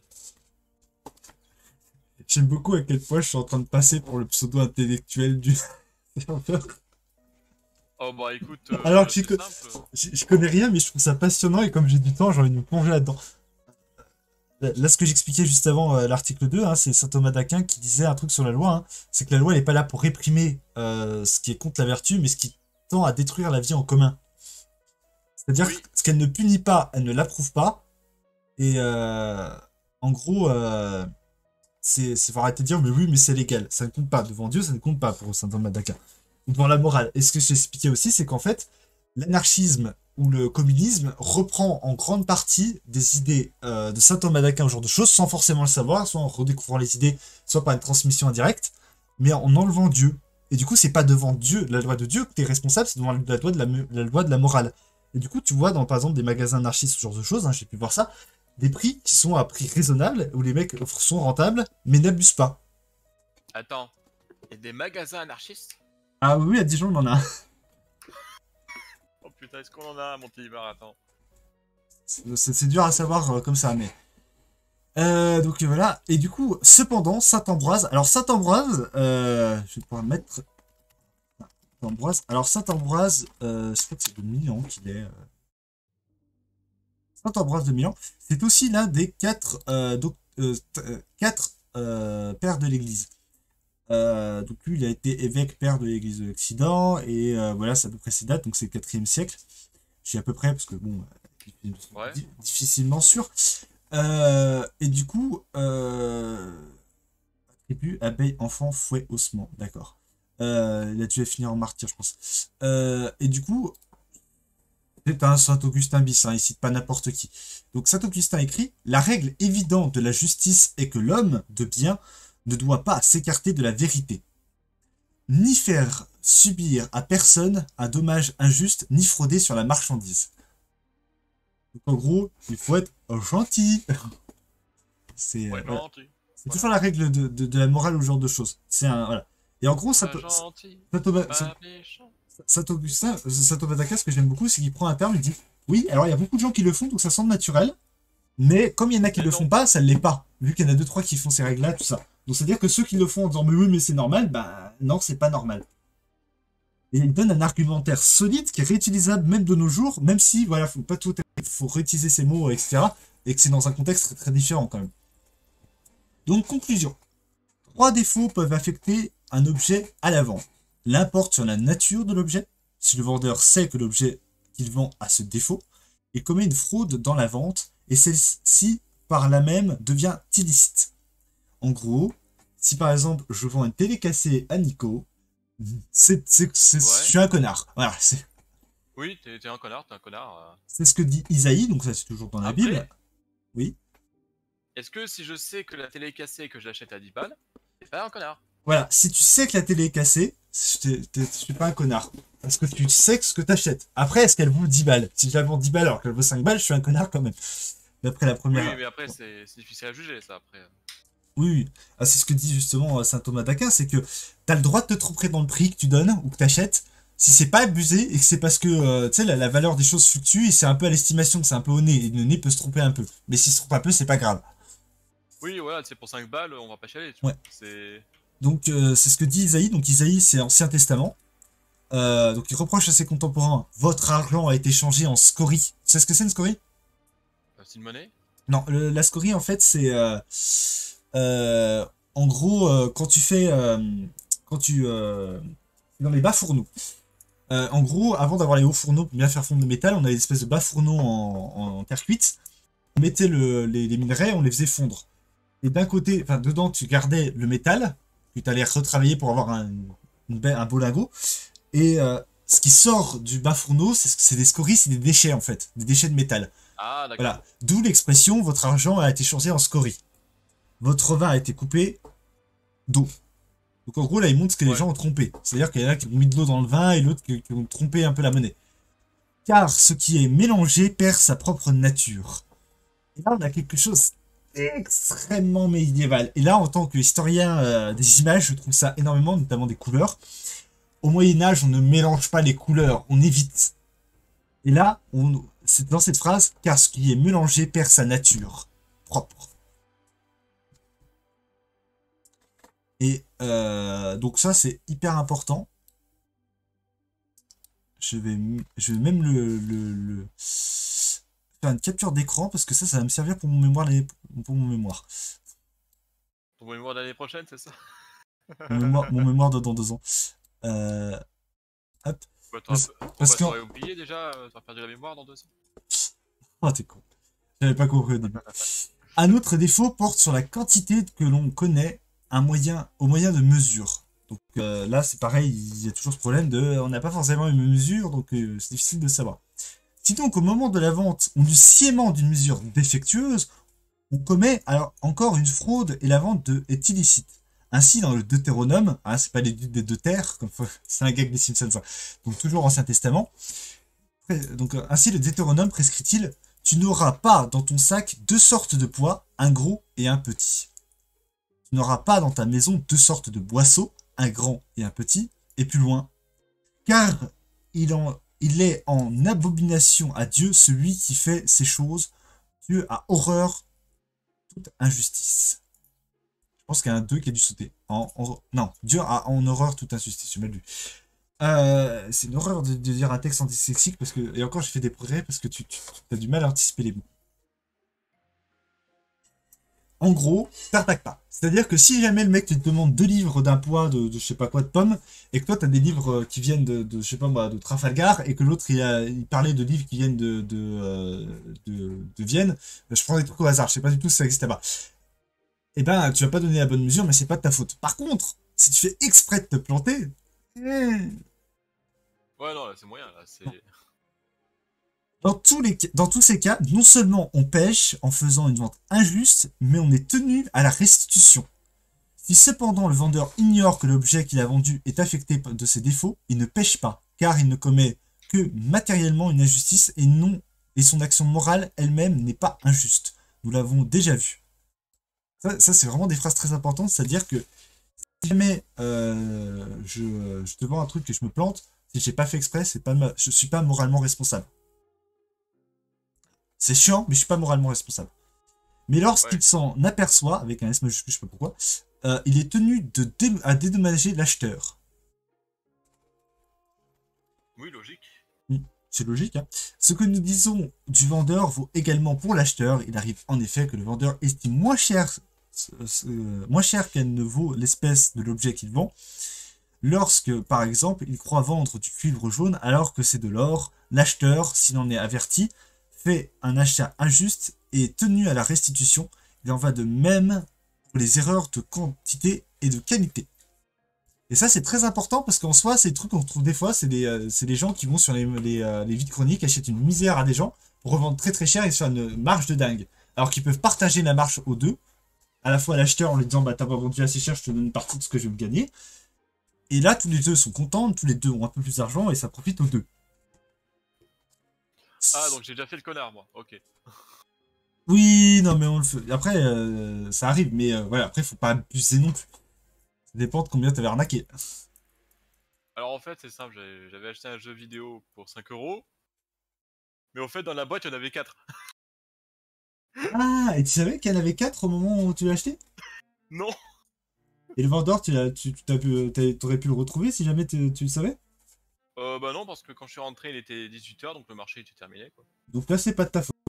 J'aime beaucoup à quel point je suis en train de passer pour le pseudo-intellectuel du serveur. Oh bah écoute, Alors euh, que j'y c'est co- simple. j'y- je connais rien, mais je trouve ça passionnant et comme j'ai du temps, j'ai envie de me plonger là-dedans. Là, là, ce que j'expliquais juste avant euh, l'article deux, hein, c'est saint Thomas d'Aquin qui disait un truc sur la loi, hein, c'est que la loi n'est pas là pour réprimer euh, ce qui est contre la vertu, mais ce qui tend à détruire la vie en commun. C'est-à-dire que Oui. ce qu'elle ne punit pas, elle ne l'approuve pas, et euh, en gros, euh, c'est c'est faut arrêter de dire, mais oui, mais c'est légal. Ça ne compte pas. Devant Dieu, ça ne compte pas pour saint Thomas d'Aquin. Devant la morale. Et ce que j'expliquais aussi, c'est qu'en fait, l'anarchisme ou le communisme reprend en grande partie des idées euh, de saint Thomas d'Aquin, ce genre de choses, sans forcément le savoir, soit en redécouvrant les idées, soit par une transmission indirecte, mais en enlevant Dieu. Et du coup, c'est pas devant Dieu, la loi de Dieu, que tu es responsable, c'est devant la loi de la, la loi de la morale. Et du coup, tu vois, dans par exemple des magasins anarchistes, ce genre de choses, hein, j'ai pu voir ça, des prix qui sont à prix raisonnable, où les mecs sont rentables, mais n'abusent pas. Attends. Il y a des magasins anarchistes? Ah oui, à Dijon, on en a un. Oh putain, est-ce qu'on en a un, mon Montélimar? Attends. C'est c'est dur à savoir euh, comme ça, mais... Euh, donc euh, voilà, et du coup, cependant, Saint-Ambroise... Alors Saint-Ambroise, euh, je vais pouvoir mettre... Saint-Ambroise... Alors Saint-Ambroise, euh, je crois que c'est de Milan qu'il est... euh, Saint-Ambroise de Milan, c'est aussi l'un des quatre, euh, doc- euh, t- euh, quatre euh, pères de l'Église. Euh, donc lui, il a été évêque père de l'Église de l'Occident, et euh, voilà, c'est à peu près ses dates, donc c'est le quatrième siècle. Je suis à peu près, parce que bon, euh, Ouais. di- difficilement sûr. Euh, et du coup, euh, tribu, abeille, enfant, fouet, ossement, d'accord. Euh, il a dû finir en martyr, je pense. Euh, et du coup, c'est un Saint-Augustin bis, hein, il cite pas n'importe qui. Donc Saint-Augustin écrit: la règle évidente de la justice est que l'homme de bien ne doit pas s'écarter de la vérité, ni faire subir à personne un dommage injuste, ni frauder sur la marchandise. Donc en gros, il faut être gentil. C'est euh, Ouais, voilà. gentil. C'est Voilà. toujours la règle de, de, de la morale ou ce genre de choses. C'est un voilà. Et en gros, Pas Saint- gentil, Saint- Saint- pas méchant. Saint-Augustin, Saint-Aubataca, ce que j'aime beaucoup, c'est qu'il prend un terme, il dit oui, alors il y a beaucoup de gens qui le font, donc ça semble naturel, mais comme il y en a qui Mais le non. font pas, ça ne l'est pas, vu qu'il y en a deux, trois qui font ces règles-là, tout ça. Donc c'est-à-dire que ceux qui le font en disant mais oui, mais c'est normal, bah non, c'est pas normal. Et il donne un argumentaire solide qui est réutilisable même de nos jours, même si, voilà, faut pas tout, faut réutiliser ces mots, et cetera. Et que c'est dans un contexte très, très différent quand même. Donc, conclusion. Trois défauts peuvent affecter un objet à la vente. L'un porte sur la nature de l'objet, si le vendeur sait que l'objet qu'il vend a ce défaut, et commet une fraude dans la vente, et celle-ci, par là même, devient illicite. En gros, si par exemple je vends une télé cassée à Nico, c'est, c'est, c'est- je Ouais. suis un connard. Voilà, c'est Oui, t'es t'es un connard, t'es un connard. euh. c'est ce que dit Isaïe, donc ça c'est toujours dans la Bible. Après, Oui. est-ce que si je sais que la télé est cassée et que je l'achète à dix balles, c'est pas un connard? Voilà, si tu sais que la télé est cassée, je ne suis pas un connard. Parce que tu sais que ce que t'achètes. Après, est-ce qu'elle vaut dix balles? Si je la vends dix balles alors qu'elle vaut cinq balles, je suis un connard quand même. D'après la Oui, première. mais après, c'est c'est difficile à juger, ça, après. Oui, oui. Ah, c'est ce que dit justement euh, saint Thomas d'Aquin, c'est que t'as le droit de te tromper dans le prix que tu donnes ou que t'achètes, si c'est pas abusé et que c'est parce que euh, tu sais la, la valeur des choses fluctue et c'est un peu à l'estimation, que c'est un peu au nez, et le nez peut se tromper un peu. Mais s'il se trompe un peu, c'est pas grave. Oui, voilà, c'est pour cinq balles, on va pas chialer, tu Ouais. vois. C'est... Donc euh, c'est ce que dit Isaïe. Donc Isaïe, c'est Ancien Testament. Euh, donc il reproche à ses contemporains: votre argent a été changé en scorie. Tu sais ce que c'est une scorie? euh, c'est une monnaie? Non, le- la scorie en fait c'est euh, euh, en gros euh, quand tu fais euh, quand tu euh, dans les bas fourneaux. Euh, en gros, avant d'avoir les hauts fourneaux pour bien faire fondre le métal, on avait des espèces de bas fourneaux en, en, en terre cuite. On mettait le, les, les minerais, on les faisait fondre. Et d'un côté, enfin dedans, tu gardais le métal, puis tu allais retravailler pour avoir un, une belle- un beau lingot. Et euh, ce qui sort du bas fourneau, c'est c'est des scories, c'est des déchets en fait, des déchets de métal. Ah, d'accord. Voilà. D'où l'expression: votre argent a été changé en scorie. Votre vin a été coupé d'eau. Donc en gros, là, il montre ce que les Ouais. gens ont trompé. C'est-à-dire qu'il y en a qui ont mis de l'eau dans le vin et l'autre qui, qui ont trompé un peu la monnaie. Car ce qui est mélangé perd sa propre nature. Et là, on a quelque chose d'extrêmement médiéval. Et là, en tant qu'historien euh, des images, je trouve ça énormément, notamment des couleurs. Au Moyen-Âge, on ne mélange pas les couleurs, on évite. Et là, on, c'est dans cette phrase: car ce qui est mélangé perd sa nature propre. Et euh, donc ça, c'est hyper important. Je vais, je vais même le, le, le- faire une capture d'écran parce que ça, ça va me servir pour mon mémoire, l'année- pour mon mémoire. Ton mémoire d'année prochaine, c'est ça? Mon mémoire, mon mémoire de dans deux ans. Euh, hop. Quoi, t'auras- Parce, Pourquoi parce que... t'aurais oublié déjà? euh, T'aurais perdu la mémoire dans deux ans? Oh, t'es con. J'avais pas compris au début. Un autre défaut porte sur la quantité que l'on connaît un moyen, au moyen de mesure. Donc euh, là, c'est pareil, il y a toujours ce problème de on n'a pas forcément une mesure, donc euh, c'est difficile de savoir. Si donc au moment de la vente, on eut sciemment d'une mesure défectueuse, on commet alors encore une fraude et la vente de, est illicite. Ainsi, dans le Deutéronome, hein, c'est pas les des deux terres, comme c'est un gag des Simpsons, ça. Donc toujours Ancien Testament. Donc euh, ainsi, le Deutéronome prescrit-il: tu n'auras pas dans ton sac deux sortes de pois, un gros et un petit. Tu n'auras pas dans ta maison deux sortes de boisseaux, un grand et un petit. Et plus loin, car il, en, il est en abomination à Dieu, celui qui fait ces choses. Dieu a horreur toute injustice. Je pense qu'il y a un deux qui a dû sauter. En, en, non, Dieu a en horreur toute injustice, j'ai mal lu. Euh, c'est une horreur de, de dire un texte antisexique, parce que, et encore j'ai fait des progrès, parce que tu, tu as du mal à anticiper les mots. En gros, t'attaques pas. C'est-à-dire que si jamais le mec te demande deux livres d'un poids de, de je sais pas quoi de pommes, et que toi t'as des livres qui viennent de, de je sais pas moi, de Trafalgar, et que l'autre il, a, il parlait de livres qui viennent de, de, euh, de, de Vienne, je prends des trucs au hasard, je sais pas du tout si ça existe là-bas. Eh ben, tu vas pas donner la bonne mesure, mais c'est pas de ta faute. Par contre, si tu fais exprès de te planter, hmm, Ouais, non, là, c'est moyen, là, c'est... Dans tous, les, dans tous ces cas, non seulement on pêche en faisant une vente injuste, mais on est tenu à la restitution. Si cependant le vendeur ignore que l'objet qu'il a vendu est affecté de ses défauts, il ne pêche pas, car il ne commet que matériellement une injustice et non et son action morale elle-même n'est pas injuste. Nous l'avons déjà vu. Ça, ça c'est vraiment des phrases très importantes, c'est-à-dire que si jamais euh, je, je te vends un truc et je me plante, si j'ai pas fait exprès, c'est pas ma, je suis pas moralement responsable. C'est chiant, mais je suis pas moralement responsable. Mais lorsqu'il Ouais. s'en aperçoit, avec un S majuscule, je sais pas pourquoi, euh, il est tenu de dé à dédommager l'acheteur. Oui, logique. Hmm, c'est logique, hein. Ce que nous disons du vendeur vaut également pour l'acheteur. Il arrive en effet que le vendeur estime moins cher, euh, moins cher qu'elle ne vaut l'espèce de l'objet qu'il vend. Lorsque, par exemple, il croit vendre du cuivre jaune alors que c'est de l'or, l'acheteur, s'il en est averti, fait un achat injuste et est tenu à la restitution. Il en va de même pour les erreurs de quantité et de qualité. Et ça, c'est très important parce qu'en soi, c'est des trucs qu'on retrouve des fois, c'est des, euh, les gens qui vont sur les, les, euh, les vides chroniques, achètent une misère à des gens pour revendre très très cher et sur une marge de dingue. Alors qu'ils peuvent partager la marge aux deux, à la fois à l'acheteur en lui disant bah t'as pas vendu assez cher, je te donne une partie de ce que je vais me gagner. Et là, tous les deux sont contents, tous les deux ont un peu plus d'argent et ça profite aux deux. Ah, donc j'ai déjà fait le connard, moi. Ok. Oui, non, mais on le fait. Après, euh, ça arrive, mais euh, voilà, après, faut pas abuser non plus. Ça dépend de combien t'avais arnaqué. Alors en fait, c'est simple, j'avais j'avais acheté un jeu vidéo pour cinq euros, mais au fait, dans la boîte, il y en avait quatre. Ah, et tu savais qu'il y en avait quatre au moment où tu l'as acheté? Non. Et le vendeur, tu l'as, tu, t'as pu, t'as- t'aurais pu le retrouver si jamais tu, tu le savais? Euh, bah non, parce que quand je suis rentré, il était dix-huit heures, donc le marché était terminé, quoi. Donc là, c'est pas de ta faute.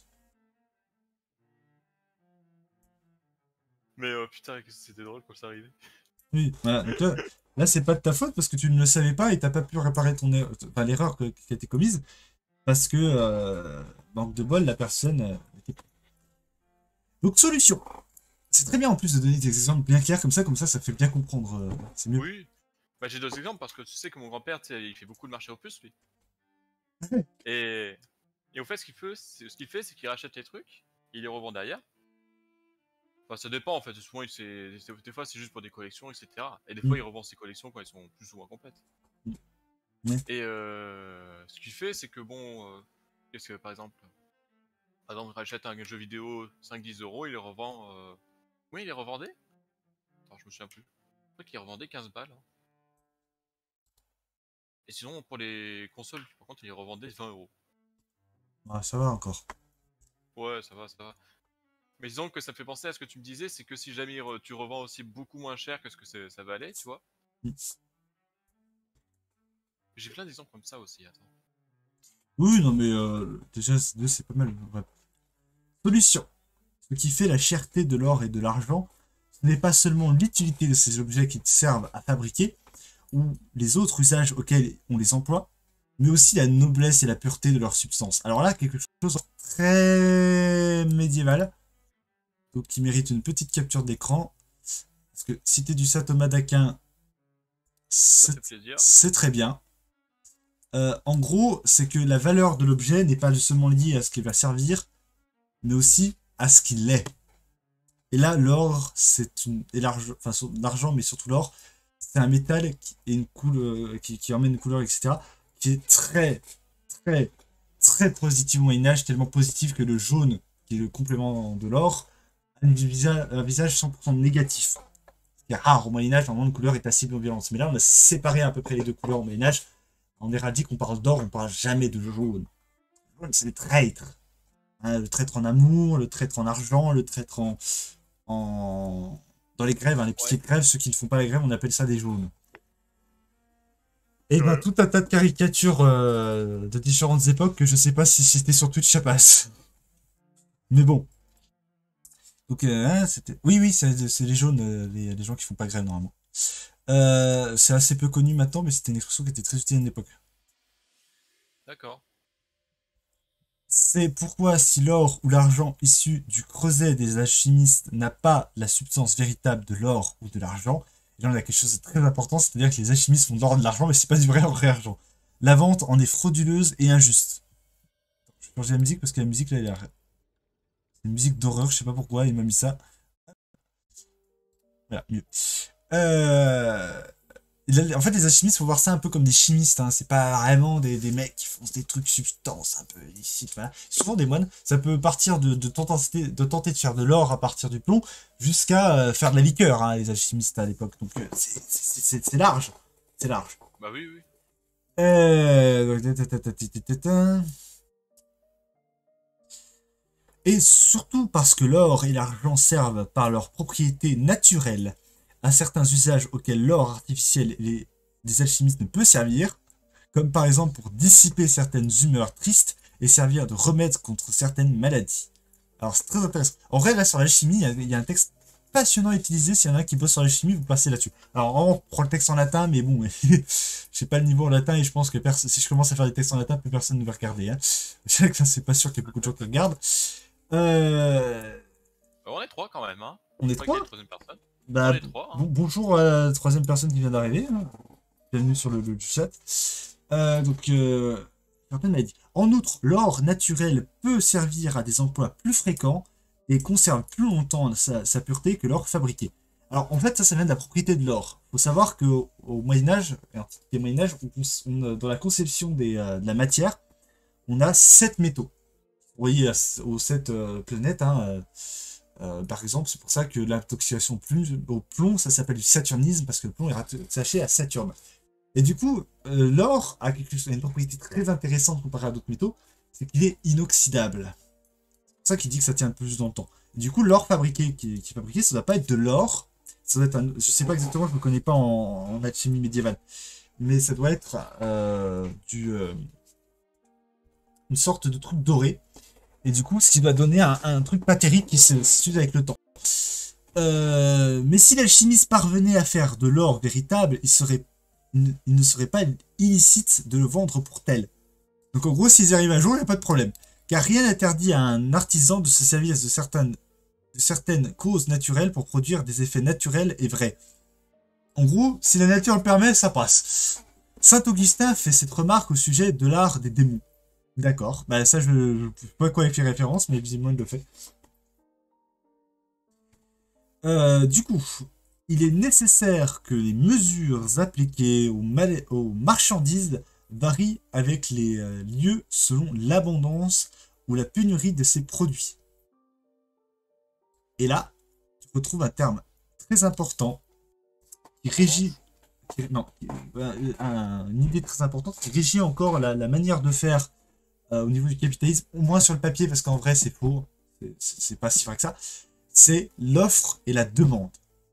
Mais euh, putain, que c'était drôle quand ça arrivait. Oui, voilà. Donc là, là c'est pas de ta faute parce que tu ne le savais pas et t'as pas pu réparer ton erreur, enfin, l'erreur que- qui a été commise parce que, euh, manque de bol, la personne. euh, était- Donc, solution. C'est très bien en plus de donner des exemples bien clairs comme ça, comme ça, ça fait bien comprendre. euh, c'est mieux. Oui. Bah j'ai deux exemples, parce que tu sais que mon grand-père, tu sais, il fait beaucoup de marché aux puces, lui. Et, et au fait, ce qu'il fait, c'est ce qu'il fait, c'est qu'il rachète les trucs, il les revend derrière. Enfin, ça dépend en fait. Souvent, il c'est- des fois, c'est juste pour des collections, et cetera. Et des Mm. fois, il revend ses collections quand elles sont plus ou moins complètes. Mm. Ouais. Et euh, ce qu'il fait, c'est que bon, euh, qu'est-ce que par exemple, par exemple, il rachète un jeu vidéo cinq dix euros, il les revend. Euh... Oui, il les revendait. Attends, je me souviens plus. Je crois qu'il revendait quinze balles, hein. Et sinon, pour les consoles, par contre, il les revendait vingt euros. Ah, ça va encore. Ouais, ça va, ça va. Mais disons que ça me fait penser à ce que tu me disais, c'est que si jamais re- tu revends aussi beaucoup moins cher que ce que c'est- ça valait, tu vois. Mm. J'ai plein d'exemples comme ça aussi, attends. Oui, non, mais euh, déjà, c'est deux, c'est pas mal. Ouais. Solution. Ce qui fait la cherté de l'or et de l'argent, ce n'est pas seulement l'utilité de ces objets qui servent à fabriquer, ou les autres usages auxquels on les emploie, mais aussi la noblesse et la pureté de leur substance. Alors là, quelque chose de très médiéval, donc qui mérite une petite capture d'écran, parce que citer du saint Thomas d'Aquin, Ça c'est fait plaisir. c'est très bien. Euh, en gros, c'est que la valeur de l'objet n'est pas seulement liée à ce qu'il va servir, mais aussi à ce qu'il est. Et là, l'or, c'est une. Et l'argent, enfin, sur- l'argent, mais surtout l'or, c'est un métal qui, est une couleur, qui, qui emmène une couleur, et cetera, qui est très, très, très positif au Moyen-Âge, tellement positif que le jaune, qui est le complément de l'or, a un visage, un visage cent pour cent négatif. Ce qui est rare au Moyen-Âge, normalement, une couleur est assez non violente. Mais là, on a séparé à peu près les deux couleurs au Moyen-Âge. En héraldique, on parle d'or, on parle jamais de jaune. Jaune, c'est le traître. Hein, le traître en amour, le traître en argent, le traître en... en... Dans les grèves, hein, les petites Ouais. grèves, ceux qui ne font pas la grève, on appelle ça des jaunes. Et ben, Ouais. tout un tas de caricatures euh, de différentes époques que je sais pas si c'était sur Twitch, ça passe. Mais bon. Donc, euh, hein, c'était... Oui, oui, c'est c'est les jaunes, euh, les, les gens qui font pas grève, normalement. Euh, c'est assez peu connu maintenant, mais c'était une expression qui était très utile à une époque. D'accord. C'est pourquoi si l'or ou l'argent issu du creuset des alchimistes n'a pas la substance véritable de l'or ou de l'argent, et là on a quelque chose de très important, c'est-à-dire que les alchimistes font de l'or et de l'argent, mais c'est pas du vrai vrai argent. La vente en est frauduleuse et injuste. Je vais changer la musique parce que la musique là, elle est... c'est une musique d'horreur, je sais pas pourquoi, il m'a mis ça. Voilà, mieux. Euh... En fait, les alchimistes, faut voir ça un peu comme des chimistes. Hein. C'est pas vraiment des, des mecs qui font des trucs substances un peu illicites. Voilà. Souvent des moines, ça peut partir de, de, tenter, de tenter de faire de l'or à partir du plomb jusqu'à euh, faire de la liqueur, hein, les alchimistes à l'époque. Donc euh, c'est large. C'est large. Bah oui, oui. Euh... Et surtout parce que l'or et l'argent servent par leurs propriétés naturelles à certains usages auxquels l'or artificiel les, des alchimistes ne peut servir, comme par exemple pour dissiper certaines humeurs tristes et servir de remède contre certaines maladies. Alors c'est très intéressant. En vrai, là sur l'alchimie, il y, y, a un texte passionnant à utiliser. S'il y en a un qui bosse sur l'alchimie, vous passez là-dessus. Alors on prend le texte en latin, mais bon, j'ai pas le niveau en latin et je pense que si je commence à faire des textes en latin, plus personne ne va regarder. Hein. C'est pas sûr qu'il y ait beaucoup de gens qui regardent. Euh... Bah, on est trois quand même, hein. On est Pas trois. troisième personne. Bah, On est trois, hein. bon, bonjour à la troisième personne qui vient d'arriver. Hein. Bienvenue sur le, le chat. Euh, donc, euh, m'a dit. En outre, l'or naturel peut servir à des emplois plus fréquents et conserve plus longtemps sa, sa pureté que l'or fabriqué. Alors, en fait, ça, ça vient de la propriété de l'or. Il faut savoir qu'au Moyen-Âge, au Moyen-Âge, dans la conception des, euh, de la matière, on a sept métaux. Vous voyez, aux sept euh, planètes, hein, euh, euh, par exemple, c'est pour ça que l'intoxication au plomb, ça s'appelle du saturnisme, parce que le plomb est rattaché à Saturne. Et du coup, euh, l'or a, quelque chose, a une propriété très intéressante comparée à d'autres métaux, c'est qu'il est inoxydable. C'est pour ça qu'il dit que ça tient plus dans le temps. Et du coup, l'or fabriqué, qui, qui est fabriqué, ça ne doit pas être de l'or, ça doit être un, je sais pas exactement, je ne me connais pas en, en alchimie médiévale, mais ça doit être euh, du, euh, une sorte de truc doré. Et du coup, ce qui va donner un, un truc patérique qui s'utilise avec le temps. Euh, mais si l'alchimiste parvenait à faire de l'or véritable, il, serait, il ne serait pas illicite de le vendre pour tel. Donc en gros, s'ils y arrivent un jour, il n'y a pas de problème. Car rien n'interdit à un artisan de se servir de certaines, de certaines causes naturelles pour produire des effets naturels et vrais. En gros, si la nature le permet, ça passe. Saint Augustin fait cette remarque au sujet de l'art des démons. D'accord, bah ça je ne sais pas quoi avec les références, mais visiblement il le fait. Euh, du coup, il est nécessaire que les mesures appliquées aux, aux marchandises varient avec les euh, lieux selon l'abondance ou la pénurie de ces produits. Et là, tu retrouves un terme très important qui régit, qui, non, euh, un, une idée très importante qui régit encore la, la manière de faire Euh, au niveau du capitalisme, au moins sur le papier, parce qu'en vrai c'est faux, c'est pas si vrai que ça, c'est l'offre et la demande.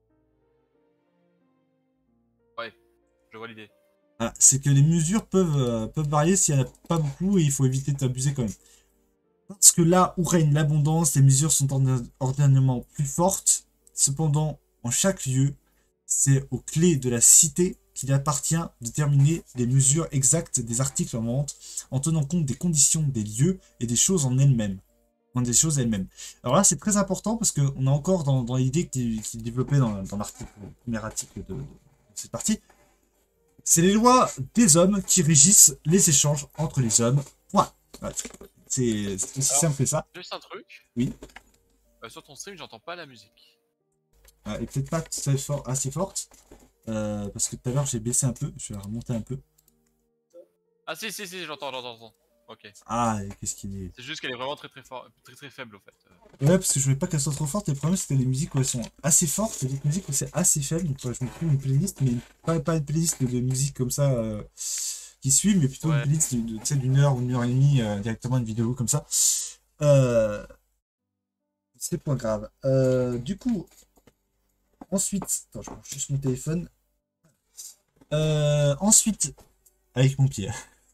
Ouais, je vois l'idée. Ah, c'est que les mesures peuvent, euh, peuvent varier s'il n'y en a pas beaucoup et il faut éviter d'abuser quand même. Parce que là où règne l'abondance, les mesures sont ordinairement plus fortes. Cependant, en chaque lieu, c'est aux clés de la cité qu'il appartient de déterminer les mesures exactes des articles en vente en tenant compte des conditions des lieux et des choses en elles-mêmes. Des choses elles-mêmes. Alors là, c'est très important parce qu'on est encore dans, dans l'idée qui, qui est développée dans, dans l'article, le premier article de, de cette partie. C'est les lois des hommes qui régissent les échanges entre les hommes. Point. Voilà. C'est aussi simple que ça. Juste un truc. Oui. Euh, sur ton stream, j'entends pas la musique. Ah, et peut-être pas assez, fort, assez forte. Euh, parce que tout à l'heure, j'ai baissé un peu. Je vais la remonter un peu. Ah si, si, si, j'entends, j'entends, j'entends. Ok. Ah, qu'est-ce qu'il est... C'est juste qu'elle est vraiment très très, fort, très très faible au fait. Ouais, parce que je voulais pas qu'elle soit trop forte. Et le problème, c'était les musiques où elles sont assez fortes et les musiques où c'est assez faible. Donc, ouais, je me trouve une playlist, mais pas, pas une playlist de, de musique comme ça. Euh... qui suivent, mais plutôt une Ouais. blitz d'une de, tu sais, d'une heure ou une heure et demie, euh, directement une vidéo comme ça. Euh, c'est pas grave. Euh, du coup, ensuite, attends, je prends juste mon téléphone. Euh, ensuite, avec mon pied.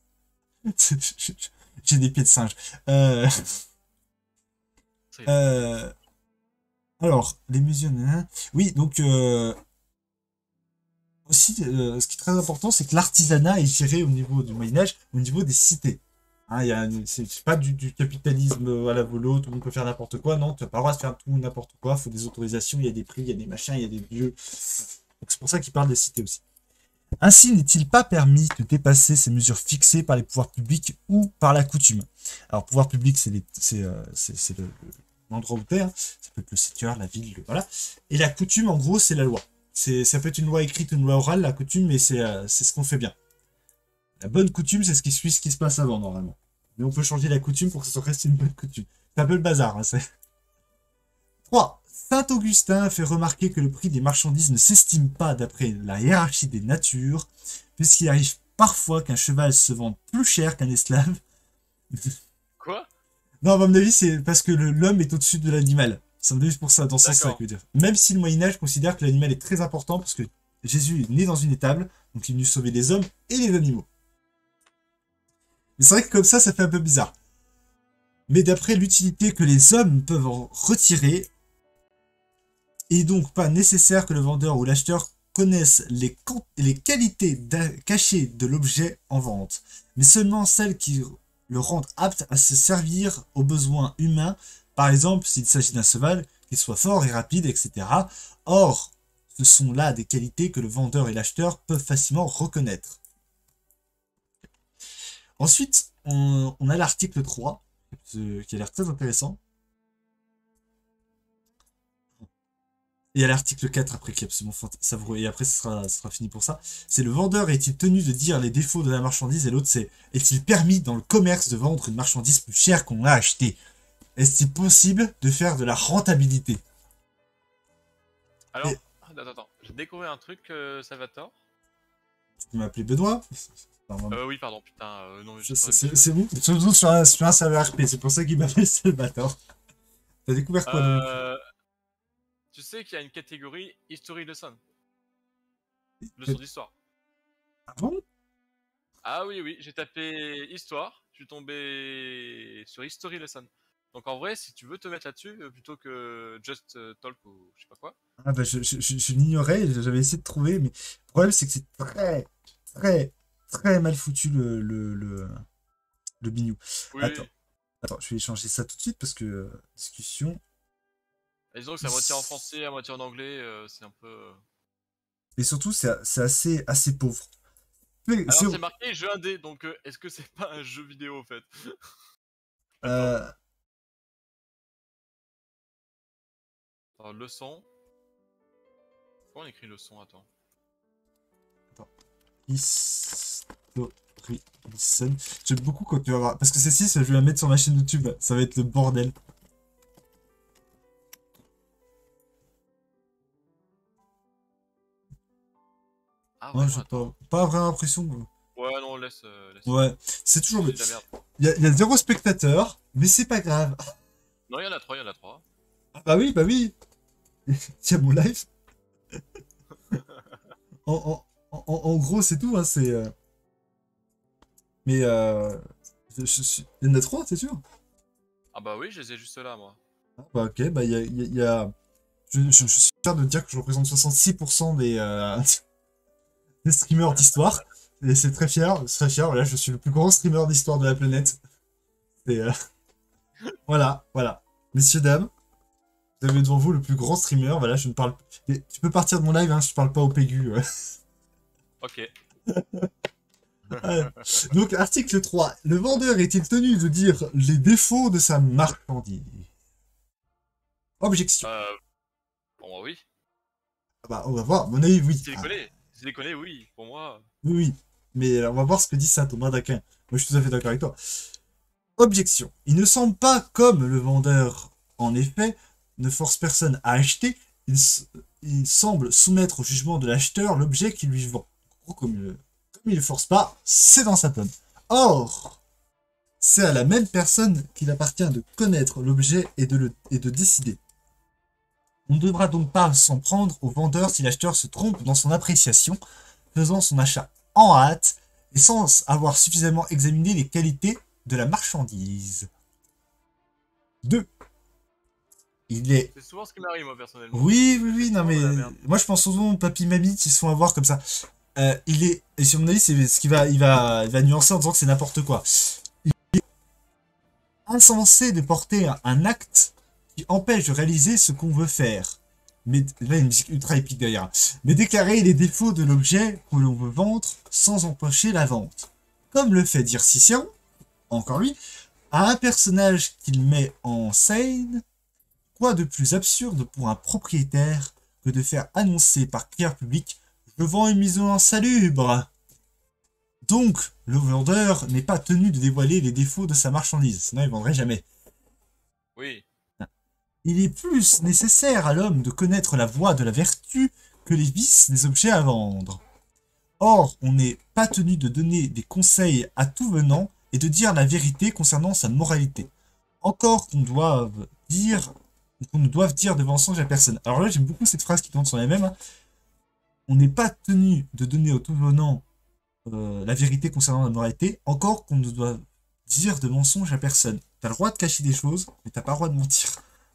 J'ai des pieds de singe. Euh, Ça, il est trop bien. euh, alors, les musées, nanana. Oui, donc euh, aussi, euh, ce qui est très important, c'est que l'artisanat est géré au niveau du Moyen Âge, au niveau des cités. Hein, il y a, c'est c'est pas du, du capitalisme euh, à la volo, tout le monde peut faire n'importe quoi. Non, tu n'as pas le droit de faire tout n'importe quoi. Il faut des autorisations, il y a des prix, il y a des machins, il y a des lieux. Donc c'est pour ça qu'il parle des cités aussi. Ainsi, n'est-il pas permis de dépasser ces mesures fixées par les pouvoirs publics ou par la coutume? Alors, pouvoir public, c'est les- c'est, euh, c'est- c'est le- le- l'endroit où t'es, hein. Ça peut être le secteur, la ville, le- voilà. Et la coutume, en gros, c'est la loi. C'est, ça peut être une loi écrite ou une loi orale, la coutume, mais c'est euh, c'est ce qu'on fait bien. La bonne coutume, c'est ce qui suit ce qui se passe avant, normalement. Mais on peut changer la coutume pour que ça reste une bonne coutume. C'est un peu le bazar, hein, c'est... trois. Saint Augustin fait remarquer que le prix des marchandises ne s'estime pas d'après la hiérarchie des natures, puisqu'il arrive parfois qu'un cheval se vende plus cher qu'un esclave. Quoi? Non, à mon avis, c'est parce que le- l'homme est au-dessus de l'animal. C'est pour ça, dans ce sens-là, que D'accord. je veux dire. Même si le Moyen-Âge considère que l'animal est très important, parce que Jésus est né dans une étable, donc il est venu sauver les hommes et les animaux. Mais c'est vrai que comme ça, ça fait un peu bizarre. Mais d'après l'utilité que les hommes peuvent en retirer, il n'est donc pas nécessaire que le vendeur ou l'acheteur connaisse les, les qualités cachées de l'objet en vente, mais seulement celles qui le rendent apte à se servir aux besoins humains, par exemple s'il s'agit d'un cheval, qu'il soit fort et rapide, et cetera. Or, ce sont là des qualités que le vendeur et l'acheteur peuvent facilement reconnaître. Ensuite, on, on a l'article trois, qui a l'air très intéressant. Et à l'article quatre après qui est absolument savoureux, et après ce sera, ce sera fini pour ça. C'est le vendeur est-il tenu de dire les défauts de la marchandise, et l'autre c'est est-il permis dans le commerce de vendre une marchandise plus chère qu'on l'a achetée? Est-il possible de faire de la rentabilité? Alors, Et attends, attends. J'ai découvert un truc, euh, Salvatore. tu peux m'appeler Benoît? Enfin, Euh, oui, pardon, putain, euh, non, j'ai pas c'est l'habitude. c'est vous, surtout sur un, sur un serveur R P, c'est pour ça qu'il m'appelle Salvatore. T'as découvert quoi donc? Euh, tu sais qu'il y a une catégorie History Lesson. Leçon d'histoire. Ah bon? Ah oui, oui, j'ai tapé Histoire, je suis tombé sur History Lesson. Donc en vrai, si tu veux te mettre là-dessus, euh, plutôt que Just euh, Talk ou je sais pas quoi. Ah bah je, je, je, je l'ignorais, j'avais essayé de trouver, mais le problème c'est que c'est très, très, très mal foutu le, le, le, le bignou. Attends. Oui, Attends, je vais changer ça tout de suite parce que euh, discussion. et disons que c'est à moitié en français, à moitié en anglais, euh, c'est un peu... euh, Et surtout, c'est c'est assez, assez pauvre. Mais c'est- Alors c'est marqué jeu indé, donc euh, est-ce que c'est pas un jeu vidéo en fait? Attends, euh, attends, leçon. Comment on écrit leçon? Attends. attends. History Listen. J'aime beaucoup quand tu vas voir. Parce que celle-ci, je vais la mettre sur ma chaîne YouTube. Ça va être le bordel. Ah Ouais, vraiment, j'ai pas, attends. pas vraiment l'impression. que- Ouais, non, laisse, euh, laisse. Ouais, c'est toujours. C'est le- de la merde. Il y a, il y a zéro spectateur, mais c'est pas grave. Non, il y en a trois, il y en a trois. Ah bah oui, bah oui. Tiens, mon live. En, en, en, en gros, c'est tout. Hein, c'est. euh, Mais euh, je, je suis- il y en a trois, c'est sûr. Ah bah oui, je les ai juste là, moi. Ah, bah ok, bah il y a, il y a- il y a- Je, je- je suis fier de dire que je représente soixante-six pour cent des, euh, des streamers d'histoire. Et c'est très fier, c'est très fier. Voilà, je suis le plus grand streamer d'histoire de la planète. Et euh, voilà, voilà. Messieurs, dames, vous avez devant vous le plus grand streamer. Voilà, je ne parle. Et tu peux partir de mon live, hein, je parle pas au Pégu. ouais. Ok. Ouais. Donc, article trois. Le vendeur est-il tenu de dire les défauts de sa marchandise? Objection. Euh, pour moi, oui. Ah bah, on va voir. À mon avis, oui. Si les Ah, connais, si les connais, oui. Pour moi. oui, oui. Mais euh, on va voir ce que dit saint Thomas d'Aquin. Moi, je suis tout à fait d'accord avec toi. Objection. Il ne semble pas comme le vendeur, en effet, ne force personne à acheter. Il, il semble soumettre au jugement de l'acheteur l'objet qu'il lui vend. En gros, comme, le, comme Comme il ne force pas, c'est dans sa pomme. Or, c'est à la même personne qu'il appartient de connaître l'objet et, de le, et de décider. On ne devra donc pas s'en prendre au vendeur si l'acheteur se trompe dans son appréciation, faisant son achat en hâte et sans avoir suffisamment examiné les qualités de la marchandise. deux. Il est... C'est souvent ce qui m'arrive, moi, personnellement. Oui, oui, oui, non mais... la Moi, je pense souvent aux papy mamie qui se font avoir comme ça. Euh, il est... Et sur mon avis, c'est ce qu'il va, il va, il va nuancer en disant que c'est n'importe quoi. Il est insensé de porter un acte qui empêche de réaliser ce qu'on veut faire. Mais là, il y a une musique ultra épique derrière. Mais déclarer les défauts de l'objet que l'on veut vendre sans empêcher la vente. Comme le fait dire Cicéron, encore lui, à un personnage qu'il met en scène, quoi de plus absurde pour un propriétaire que de faire annoncer par crieur public « Je vends une maison insalubre ». Donc, le vendeur n'est pas tenu de dévoiler les défauts de sa marchandise, sinon il ne vendrait jamais. Oui. Il est plus nécessaire à l'homme de connaître la voie de la vertu que les vices des objets à vendre. Or, on n'est pas tenu de donner des conseils à tout venant et de dire la vérité concernant sa moralité. Encore qu'on doive dire, qu'on ne doive dire de mensonge à personne. Alors là, j'aime beaucoup cette phrase qui tourne sur la même. Hein. On n'est pas tenu de donner au tout venant euh, la vérité concernant la moralité, encore qu'on ne doit dire de mensonge à personne. T'as le droit de cacher des choses, mais t'as pas le droit de mentir.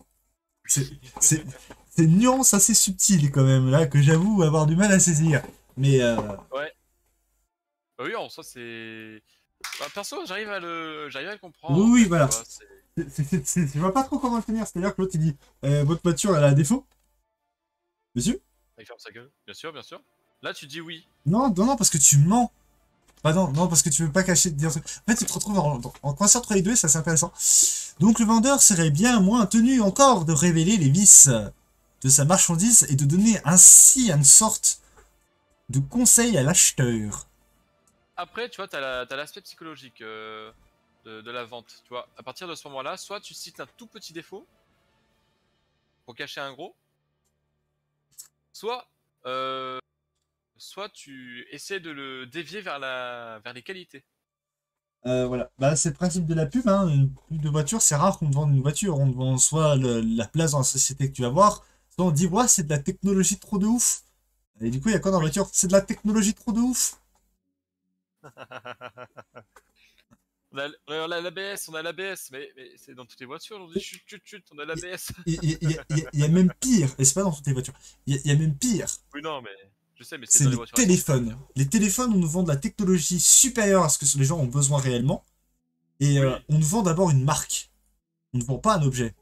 C'est une nuance assez subtile quand même, là, que j'avoue avoir du mal à saisir. Mais euh... ouais. Bah oui, en soi, c'est... Bah, perso, j'arrive à le j'arrive à le comprendre. Oui, en oui, fait, voilà. Tu vois, c'est... c'est- c'est- je vois pas trop comment le tenir. C'est-à-dire que l'autre, il dit euh, votre voiture, elle a un défaut. Monsieur? il ferme sa gueule. Bien sûr, bien sûr. Là, tu dis oui. Non, non, non, parce que tu mens. Bah non, non, parce que tu veux pas cacher de dire... En fait, tu te retrouves en, en coincé entre les deux, ça c'est intéressant. Donc le vendeur serait bien moins tenu encore de révéler les vices de sa marchandise et de donner ainsi une sorte de conseil à l'acheteur. Après, tu vois, t'as la- t'as l'aspect psychologique euh, de, de la vente. Tu vois, à partir de ce moment-là, soit tu cites un tout petit défaut pour cacher un gros, soit, euh, soit tu essaies de le dévier vers, la, vers les qualités. Euh, voilà, bah, c'est le principe de la pub, hein. Une pub de voiture, c'est rare qu'on te vende une voiture. On te vend soit le- la place dans la société que tu vas voir, soit on te dit, ouais, c'est de la technologie trop de ouf. Et du coup, il y a quoi dans la voiture? C'est de la technologie trop de ouf. On a, on a l'A B S, on a l'A B S, mais, mais c'est dans toutes les voitures aujourd'hui. Chut, chut, chut, on a l'A B S. Il il- il y, a- il y a- il y a même pire, et c'est pas dans toutes les voitures, il y a, il y a même pire, Oui, non, mais je sais, mais c'est c'est dans les les voitures. téléphones. Les téléphones, on nous vend de la technologie supérieure à ce que les gens ont besoin réellement, et euh, Oui. on nous vend d'abord une marque. On ne vend pas un objet.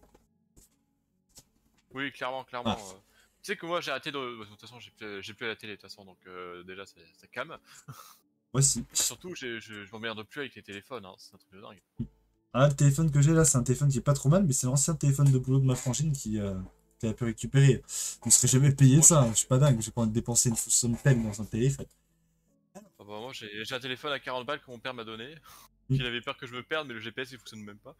Oui, clairement, clairement. Ah. euh. Tu sais que moi j'ai arrêté de. De toute façon, j'ai plus, j'ai plus à la télé, de toute façon, donc euh, déjà ça, ça calme. Voici. Surtout, j'ai- je, je m'emmerde plus avec les téléphones, hein. C'est un truc de dingue. Ah, le téléphone que j'ai là, c'est un téléphone qui est pas trop mal, mais c'est l'ancien téléphone de boulot de ma frangine qui, euh, qui a pu récupérer. Je ne serais jamais payé Moi, ça, hein. Je suis pas dingue, j'ai pas envie de dépenser une somme pleine dans un téléphone. Ah bah, moi j'ai j'ai un téléphone à quarante balles que mon père m'a donné. Mm. Il avait peur que je me perde, mais le G P S il fonctionne même pas.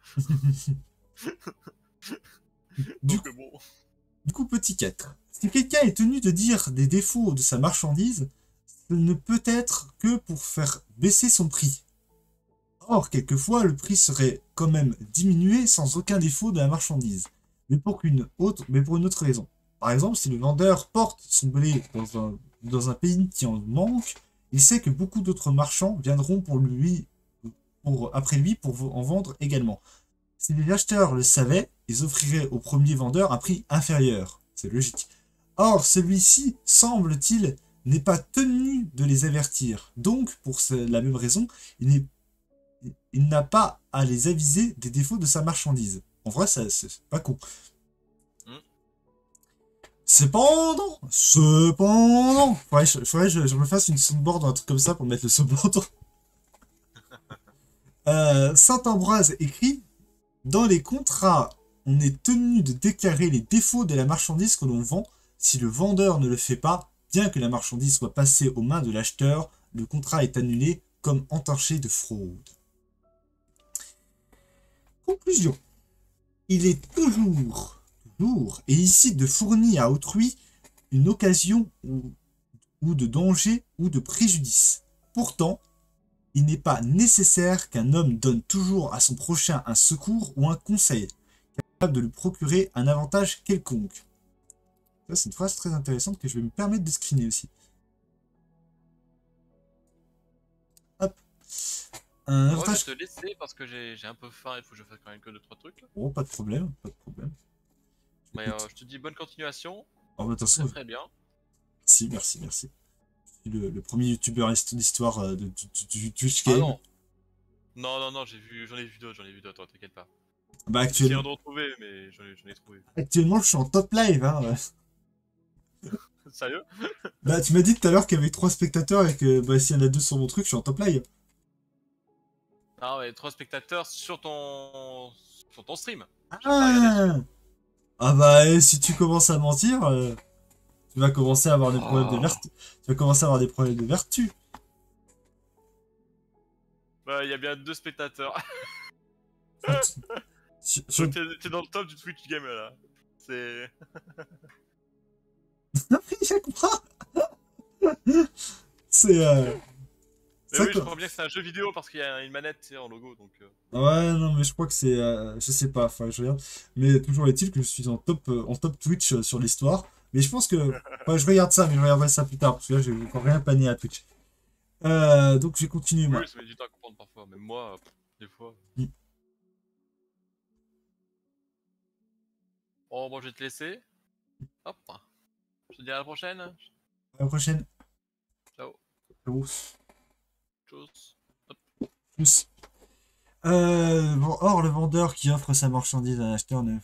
Du Donc euh, bon. Du coup, petit quatre. Si quelqu'un est tenu de dire des défauts de sa marchandise, ce ne peut être que pour faire baisser son prix. Or, quelquefois, le prix serait quand même diminué sans aucun défaut de la marchandise, mais pour, qu'une autre, mais pour une autre raison. Par exemple, si le vendeur porte son blé dans un, dans un pays qui en manque, il sait que beaucoup d'autres marchands viendront pour lui, pour, après lui pour en vendre également. Si les acheteurs le savaient, ils offriraient au premier vendeur un prix inférieur. C'est logique. Or, celui-ci, semble-t-il, n'est pas tenu de les avertir. Donc, pour ce- la même raison, il n'est il n'a pas à les aviser des défauts de sa marchandise. En vrai, ça, c'est pas con. Mm. Cependant, cependant, faudrait, que je- faudrait que je, je me fasse une soundboard ou un truc comme ça pour mettre le cependant. Euh, Saint Ambroise écrit: dans les contrats, on est tenu de déclarer les défauts de la marchandise que l'on vend. Si le vendeur ne le fait pas, bien que la marchandise soit passée aux mains de l'acheteur, le contrat est annulé comme entaché de fraude. Conclusion. Il est toujours, toujours, et ici de fournir à autrui une occasion ou, ou de danger ou de préjudice. Pourtant, il n'est pas nécessaire qu'un homme donne toujours à son prochain un secours ou un conseil, capable de lui procurer un avantage quelconque. Ça, c'est une phrase très intéressante que je vais me permettre de screener aussi. Hop. Un Moi, avantage... je vais te laisser parce que j'ai un peu faim, il faut que je fasse quand même que deux trois trucs. Là. Oh, pas de problème, pas de problème. Mais euh, je te dis bonne continuation. Oh, bah, Très très bien. Merci, merci, merci. Je suis le, le premier youtubeur d'histoire euh, de, de, de, de Twitch Ah Game. non. Non, non, non, j'ai vu, j'en ai vu d'autres, j'en ai vu d'autres, t'inquiète pas. Bah, actuellement... de retrouver, mais j'en ai, ai trouvé. Actuellement, je suis en top live, hein. Ouais. Sérieux? Bah, tu m'as dit tout à l'heure qu'il y avait trois spectateurs et que bah, s'il y en a deux sur mon truc, je suis en top live. Ah ouais, trois spectateurs sur ton sur ton stream. Ah, ah bah, et si tu commences à mentir, euh, tu vas commencer à avoir des problèmes oh. de vertu. Tu vas commencer à avoir des problèmes de vertu. Bah, il y a bien deux spectateurs. Sur, sur... T'es dans le top du Twitch game là. C'est. Non mais je comprends. C'est euh... Mais oui, je comprends bien que c'est un jeu vidéo parce qu'il y a une manette en logo donc. Euh... Ouais non mais je crois que c'est, euh... je sais pas, enfin je regarde. Mais toujours est-il que je suis en top, euh, en top Twitch euh, sur l'histoire. Mais je pense que, enfin, je regarde ça, mais je regarderai ça plus tard parce que là j'ai encore rien pané à Twitch. Euh, donc je vais continuer moi. Oui, ça met du temps à comprendre parfois, même moi, pff, des fois. Mm. Bon, bon, je vais te laisser. Hop. Je te dis à la prochaine. À la prochaine. Ciao. Ciao. Tchuss. Tchuss. Euh, bon, or, le vendeur qui offre sa marchandise à l'acheteur ne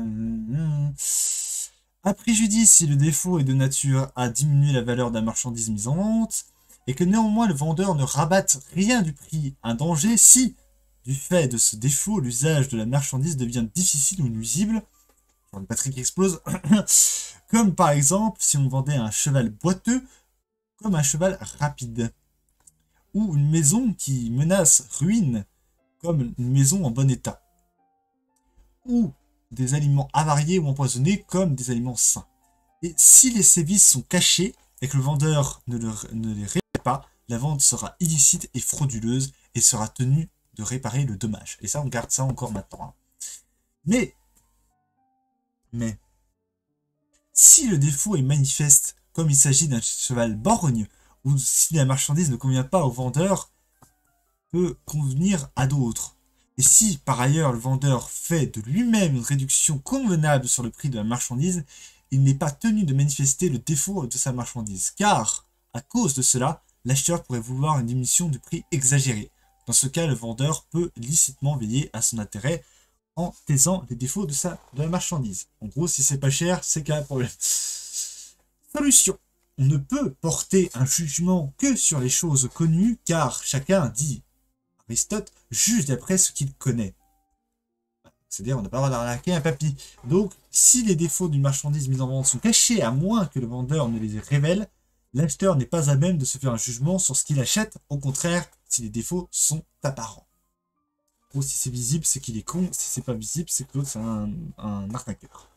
à préjudice si le défaut est de nature à diminuer la valeur de la marchandise mise en vente, et que néanmoins le vendeur ne rabatte rien du prix, un danger si, du fait de ce défaut, l'usage de la marchandise devient difficile ou nuisible, genre une batterie qui explose, comme par exemple si on vendait un cheval boiteux comme un cheval rapide, ou une maison qui menace ruine comme une maison en bon état, ou des aliments avariés ou empoisonnés comme des aliments sains. Et si les sévices sont cachés et que le vendeur ne, le, ne les révèle pas, la vente sera illicite et frauduleuse et sera tenu de réparer le dommage. Et ça, on garde ça encore maintenant. Hein. Mais, mais, si le défaut est manifeste, comme il s'agit d'un cheval borgne, ou si la marchandise ne convient pas au vendeur, peut convenir à d'autres. Et si, par ailleurs, le vendeur fait de lui-même une réduction convenable sur le prix de la marchandise, il n'est pas tenu de manifester le défaut de sa marchandise, car, à cause de cela, l'acheteur pourrait vouloir une diminution du prix exagéré. Dans ce cas, le vendeur peut licitement veiller à son intérêt en taisant les défauts de, sa, de la marchandise. En gros, si c'est pas cher, c'est qu'il y a un problème. Solution. On ne peut porter un jugement que sur les choses connues, car chacun, dit Aristote, juge d'après ce qu'il connaît. C'est-à-dire, on n'a pas le droit d'arnaquer un papy. Donc, si les défauts d'une marchandise mise en vente sont cachés, à moins que le vendeur ne les révèle, l'acheteur n'est pas à même de se faire un jugement sur ce qu'il achète. Au contraire, si les défauts sont apparents. Ou si c'est visible, c'est qu'il est con. Si c'est pas visible, c'est que l'autre, c'est un, un arnaqueur.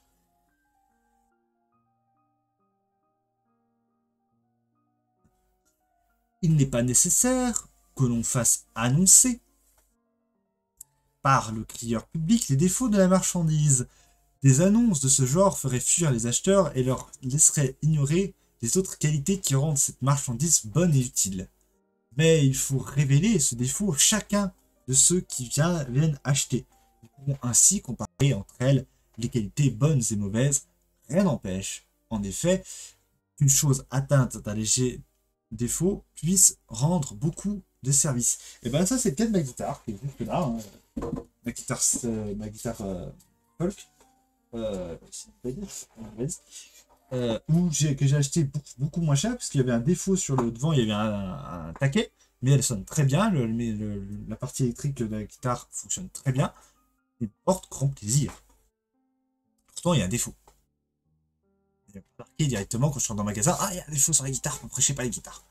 Il n'est pas nécessaire que l'on fasse annoncer par le crieur public les défauts de la marchandise. Des annonces de ce genre feraient fuir les acheteurs et leur laisseraient ignorer les autres qualités qui rendent cette marchandise bonne et utile. Mais il faut révéler ce défaut chacun de ceux qui viennent acheter. Ils pourront ainsi comparer entre elles les qualités bonnes et mauvaises. Rien n'empêche, en effet, qu'une chose atteinte d'un léger défaut puisse rendre beaucoup de services. Et ben ça c'est le cas de ma guitare, qui est juste là, hein. ma guitare, euh, ma guitare euh, folk, euh, euh, où j'ai que j'ai acheté beaucoup, beaucoup moins cher, parce qu'il y avait un défaut sur le devant, il y avait un, un taquet, mais elle sonne très bien, le, le, le, la partie électrique de la guitare fonctionne très bien, et porte grand plaisir. Pourtant il y a un défaut. Il a marqué directement quand je suis dans le magasin, ah il y a un défaut sur la guitare, ne prêchez pas les guitares.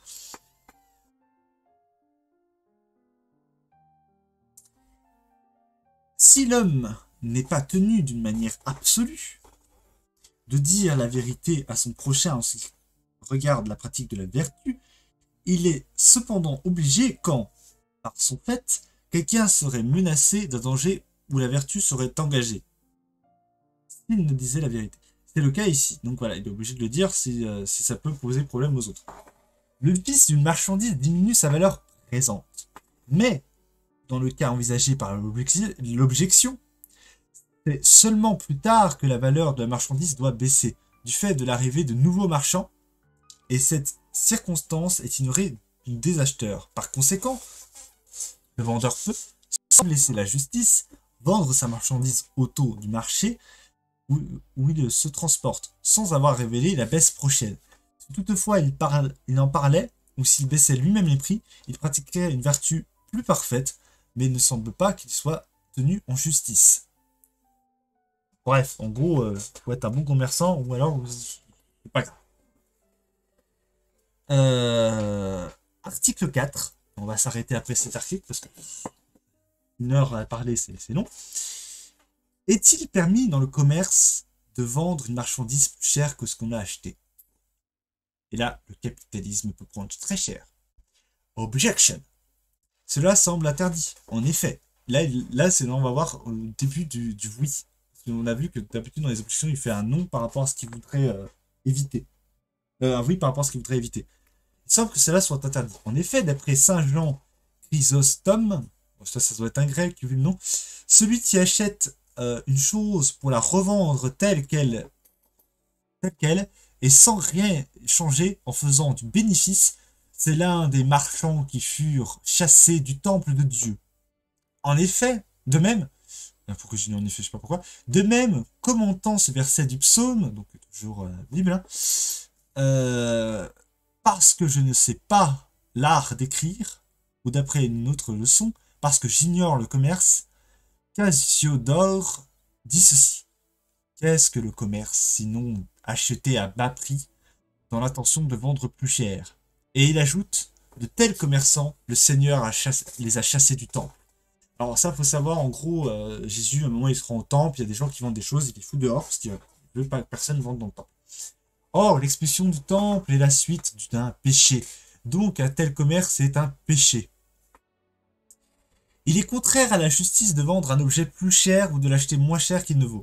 Si l'homme n'est pas tenu d'une manière absolue de dire la vérité à son prochain en ce qui regarde la pratique de la vertu, Il est cependant obligé quand, par son fait, quelqu'un serait menacé d'un danger où la vertu serait engagée. S'il ne disait la vérité. C'est le cas ici. Donc voilà, il est obligé de le dire si, euh, si ça peut poser problème aux autres. Le vice d'une marchandise diminue sa valeur présente. Mais, dans le cas envisagé par l'objection, c'est seulement plus tard que la valeur de la marchandise doit baisser, du fait de l'arrivée de nouveaux marchands, et cette circonstance est ignorée des acheteurs. Par conséquent, le vendeur peut, sans laisser la justice, vendre sa marchandise au taux du marché où, où il se transporte, sans avoir révélé la baisse prochaine. Si toutefois il, parle, il en parlait, ou s'il baissait lui-même les prix, il pratiquerait une vertu plus parfaite, mais il ne semble pas qu'il soit tenu en justice. Bref, en gros, il euh, faut être un bon commerçant, ou alors, c'est pas grave. Euh, article quatre. On va s'arrêter après cet article, parce que une heure à parler, c'est long. Est-il permis dans le commerce de vendre une marchandise plus chère que ce qu'on a acheté? Et là, le capitalisme peut prendre très cher. Objection. Cela semble interdit. En effet, là, là c'est là on va voir au début du, du oui. On a vu que d'habitude dans les objections, il fait un non par rapport à ce qu'il voudrait euh, éviter. Euh, un oui par rapport à ce qu'il voudrait éviter. Il semble que cela soit interdit. En effet, d'après Saint Jean Chrysostome, ça, ça doit être un grec vu le nom, celui qui achète euh, une chose pour la revendre telle qu'elle, telle qu'elle, et sans rien changer en faisant du bénéfice, c'est l'un des marchands qui furent chassés du temple de Dieu. En effet, de même, pourquoi j'ai dit en effet, je sais pas pourquoi, de même, commentant ce verset du psaume, donc toujours euh, Bible, hein, euh, parce que je ne sais pas l'art d'écrire, ou d'après une autre leçon, parce que j'ignore le commerce, Casiodore dit ceci. Qu'est-ce que le commerce, sinon acheter à bas prix, dans l'intention de vendre plus cher? Et il ajoute, de tels commerçants, le Seigneur a chassé, les a chassés du temple. Alors ça, il faut savoir, en gros, euh, Jésus, à un moment, il se rend au temple, il y a des gens qui vendent des choses, il les fout dehors, parce qu'il ne veut pas que personne vende dans le temple. Or, l'expulsion du temple est la suite d'un péché. Donc, un tel commerce est un péché. Il est contraire à la justice de vendre un objet plus cher ou de l'acheter moins cher qu'il ne vaut.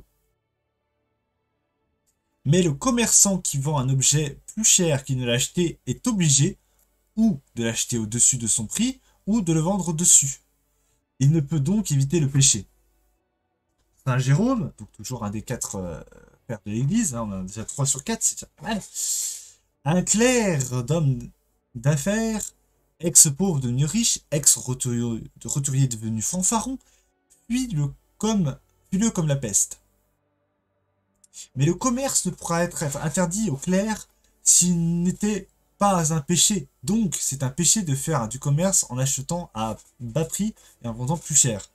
Mais le commerçant qui vend un objet plus cher qu'il ne l'a acheté est obligé ou de l'acheter au-dessus de son prix ou de le vendre au-dessus. Il ne peut donc éviter le péché. Saint Jérôme, donc toujours un des quatre euh, pères de l'Église, hein, on a déjà trois sur quatre, c'est déjà pas mal. Un clerc d'homme d'affaires, ex-pauvre devenu riche, ex-roturier devenu fanfaron, puis le comme, puis le comme la peste. Mais le commerce ne pourra être interdit au clerc s'il n'était pas un péché. Donc, c'est un péché de faire du commerce en achetant à bas prix et en vendant plus cher.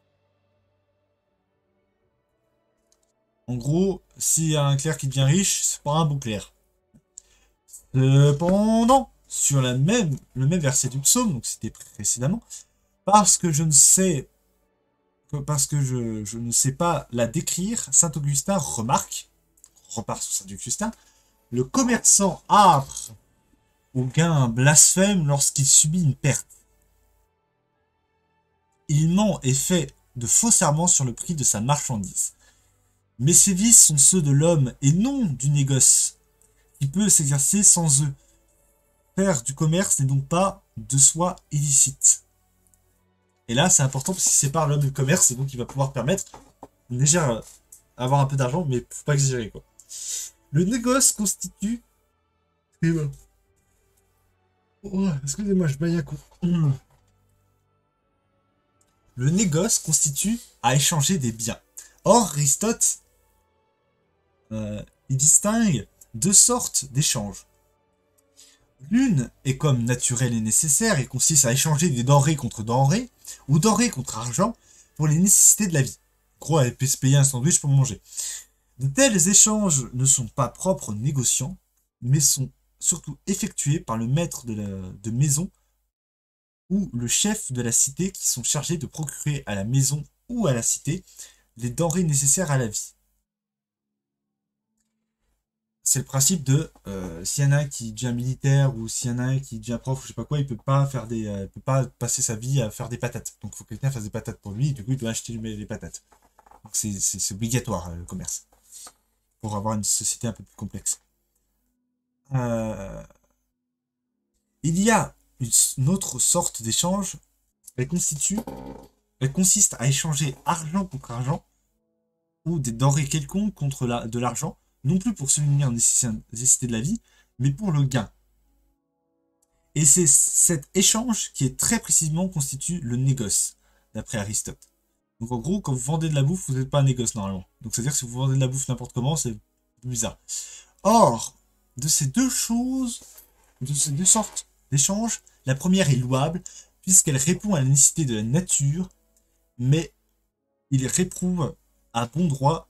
En gros, s'il y a un clerc qui devient riche, c'est pas un bon clerc. Cependant, sur la même, le même verset du psaume, donc c'était précédemment, parce que je ne sais, parce que je, je ne sais pas la décrire, saint Augustin remarque, repart sur saint Augustin, le commerçant âpre au gain blasphème lorsqu'il subit une perte. Il ment et fait de faux serments sur le prix de sa marchandise. Mais ces vices sont ceux de l'homme et non du négoce, qui peut s'exercer sans eux. Faire du commerce n'est donc pas de soi illicite. Et là, c'est important parce qu'il sépare l'homme du commerce et donc il va pouvoir permettre déjà avoir un peu d'argent, mais faut pas exagérer, quoi. Le négoce constitue... Oh, excusez-moi, je baille un coup. Le négoce constitue à échanger des biens. Or, Aristote, euh, il distingue deux sortes d'échanges. L'une est comme naturelle et nécessaire et consiste à échanger des denrées contre denrées ou denrées contre argent pour les nécessités de la vie. En gros, elle peut se payer un sandwich pour manger. De tels échanges ne sont pas propres aux négociants, mais sont surtout effectués par le maître de, la, de maison ou le chef de la cité qui sont chargés de procurer à la maison ou à la cité les denrées nécessaires à la vie. c'est le principe de euh, s'il y en a un qui devient militaire ou s'il y en a un qui devient prof ou je sais pas quoi, il peut pas faire des, euh, il peut pas passer sa vie à faire des patates. Donc il faut que quelqu'un fasse des patates pour lui, et du coup il doit acheter lui les patates. Donc c'est c'est- c'est obligatoire euh, le commerce pour avoir une société un peu plus complexe. Euh, il y a une, s- une autre sorte d'échange. Elle constitue, elle consiste à échanger argent contre argent ou des denrées quelconques contre la, de l'argent, non plus pour subvenir aux nécessi- nécessités de la vie, mais pour le gain. Et c'est cet échange qui est très précisément constitue le négoce, d'après Aristote. Donc en gros, quand vous vendez de la bouffe, vous n'êtes pas un négoce normalement. Donc c'est-à-dire que si vous vendez de la bouffe n'importe comment, c'est bizarre. Or, de ces deux choses, de ces deux sortes d'échanges, la première est louable, puisqu'elle répond à la nécessité de la nature, mais il réprouve à bon droit.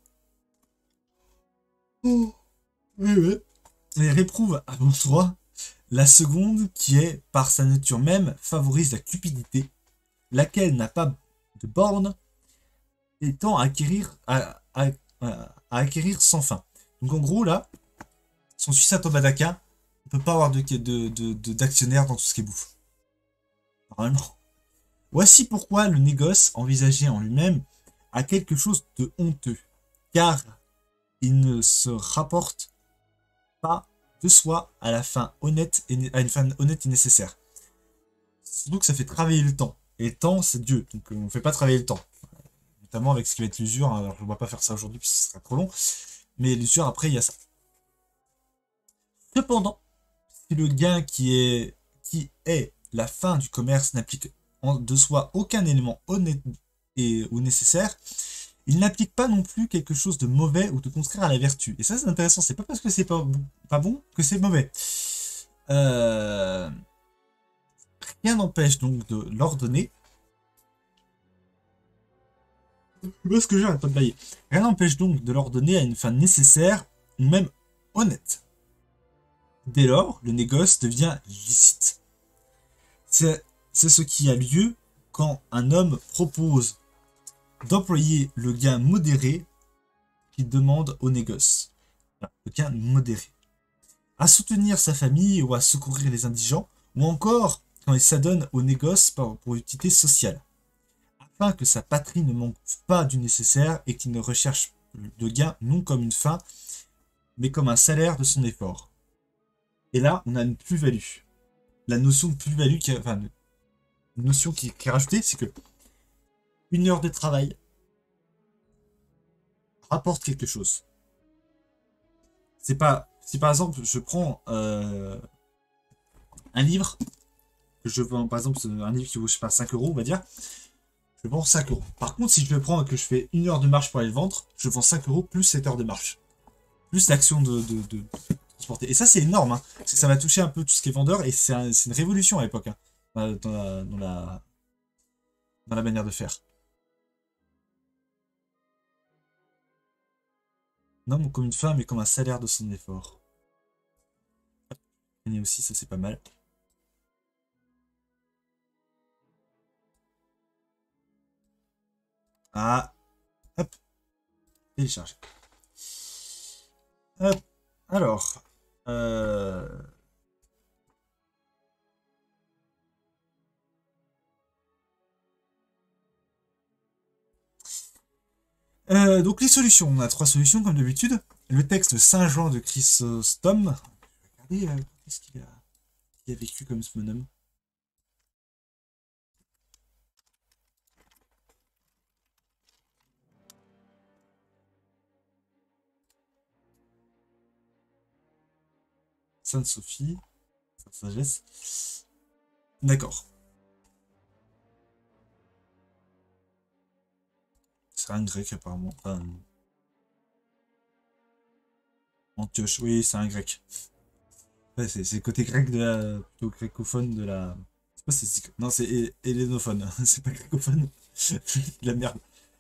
Oh, oui, oui. Il réprouve à bon droit la seconde qui est, par sa nature même, favorise la cupidité, laquelle n'a pas de borne et tend à acquérir, à, à- à- à acquérir sans fin. Donc en gros, là, son Suisse Tobadaka, on peut pas avoir de, de, de- de- d'actionnaire dans tout ce qui est bouffe. Normalement. Voici pourquoi le négoce, envisagé en lui-même, a quelque chose de honteux, car il ne se rapporte pas de soi à la fin honnête et, à une fin honnête et nécessaire. Surtout que ça fait travailler le temps. Et le temps, c'est Dieu. Donc on ne fait pas travailler le temps. Notamment avec ce qui va être l'usure. Alors je ne vais pas faire ça aujourd'hui puisque ce sera trop long. Mais l'usure, après, il y a ça. Cependant, si le gain qui est, qui est la fin du commerce n'implique en de soi aucun élément honnête et, ou nécessaire, il n'applique pas non plus quelque chose de mauvais ou de contraire à la vertu. Et ça, c'est intéressant. C'est pas parce que c'est pas, bon- pas bon que c'est mauvais. Euh, Rien n'empêche donc de l'ordonner. Parce que j'arrête pas de bailler. Rien n'empêche donc de l'ordonner à une fin nécessaire ou même honnête. Dès lors, le négoce devient licite. C'est c'est ce qui a lieu quand un homme propose d'employer le gain modéré qu'il demande au négoce. Voilà, le gain modéré. À soutenir sa famille ou à secourir les indigents, ou encore quand il s'adonne au négoce pour, pour utilité sociale, afin que sa patrie ne manque pas du nécessaire et qu'il ne recherche de gain non comme une fin, mais comme un salaire de son effort. Et là, on a une plus-value. La notion de plus-value, qui, enfin, une notion qui, qui est rajoutée, c'est que une heure de travail rapporte quelque chose. C'est pas, si par exemple je prends euh, un livre que je vends, par exemple un livre qui vaut je sais pas cinq euros, on va dire, je vends cinq euros. Par contre, si je le prends et que je fais une heure de marche pour aller le vendre, je vends cinq euros plus sept heures de marche. Plus l'action de, de, de transporter. Et ça, c'est énorme, hein, parce que ça va toucher un peu tout ce qui est vendeur, et c'est un- c'est une révolution à l'époque, hein, dans, la, dans, la, dans, la, dans la manière de faire. Non, comme une fin, mais comme un salaire de son effort. Et aussi, ça c'est pas mal. Ah, hop, télécharger. Hop, alors. Euh... euh, donc les solutions, on a trois solutions comme d'habitude. Le texte Saint Jean de Chrysostome. Regardez, euh, qu'est-ce qu'il a, il a vécu comme ce bonhomme. Sainte Sophie, Sainte Sagesse. D'accord. C'est un grec apparemment. Enfin, Antioche, oui, c'est un grec. Ouais, c'est c'est le côté grec de la. Plutôt grécophone de la. C'est pas c'est. Non, c'est hé- hellénophone. C'est pas grécophone. La merde.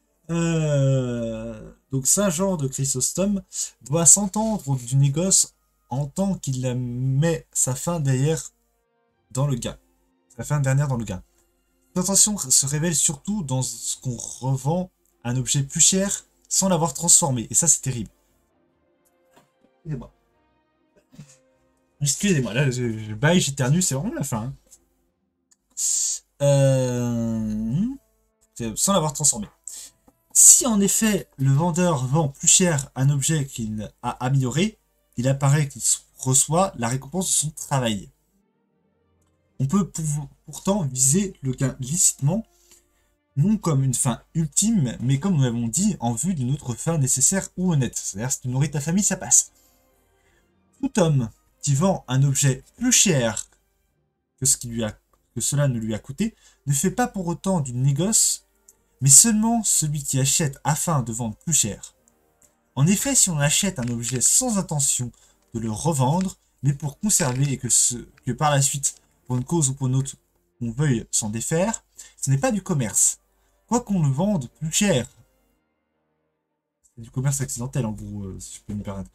Euh, Donc Saint Jean de Chrysostome doit s'entendre du négoce en tant qu'il la met sa fin derrière dans le gain. Sa fin dernière dans le gain. L'intention se révèle surtout dans ce qu'on revend un objet plus cher sans l'avoir transformé. Et ça, c'est terrible. Excusez-moi. Excusez-moi, là, je, je baille, j'éternue, c'est vraiment la fin. Hein. Euh... Sans l'avoir transformé. Si en effet le vendeur vend plus cher un objet qu'il a amélioré, il apparaît qu'il reçoit la récompense de son travail. On peut pour, pourtant viser le gain licitement, non comme une fin ultime, mais comme nous l'avons dit, en vue d'une autre fin nécessaire ou honnête. C'est-à-dire, si tu nourris ta famille, ça passe. Tout homme qui vend un objet plus cher que, ce qui lui a, que cela ne lui a coûté, ne fait pas pour autant du négoce, mais seulement celui qui achète afin de vendre plus cher. En effet, si on achète un objet sans intention de le revendre, mais pour conserver et que, ce, que par la suite, pour une cause ou pour une autre, on veuille s'en défaire, ce n'est pas du commerce. Quoi qu'on le vende plus cher, c'est du commerce accidentel en gros, euh, si je peux me permettre.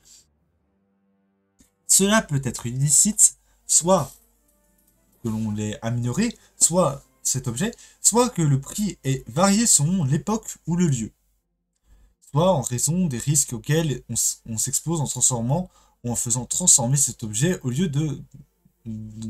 Cela peut être illicite, soit que l'on l'ait amélioré, soit cet objet, soit que le prix est varié selon l'époque ou le lieu, soit en raison des risques auxquels on, on s'expose en transformant ou en faisant transformer cet objet au lieu de, de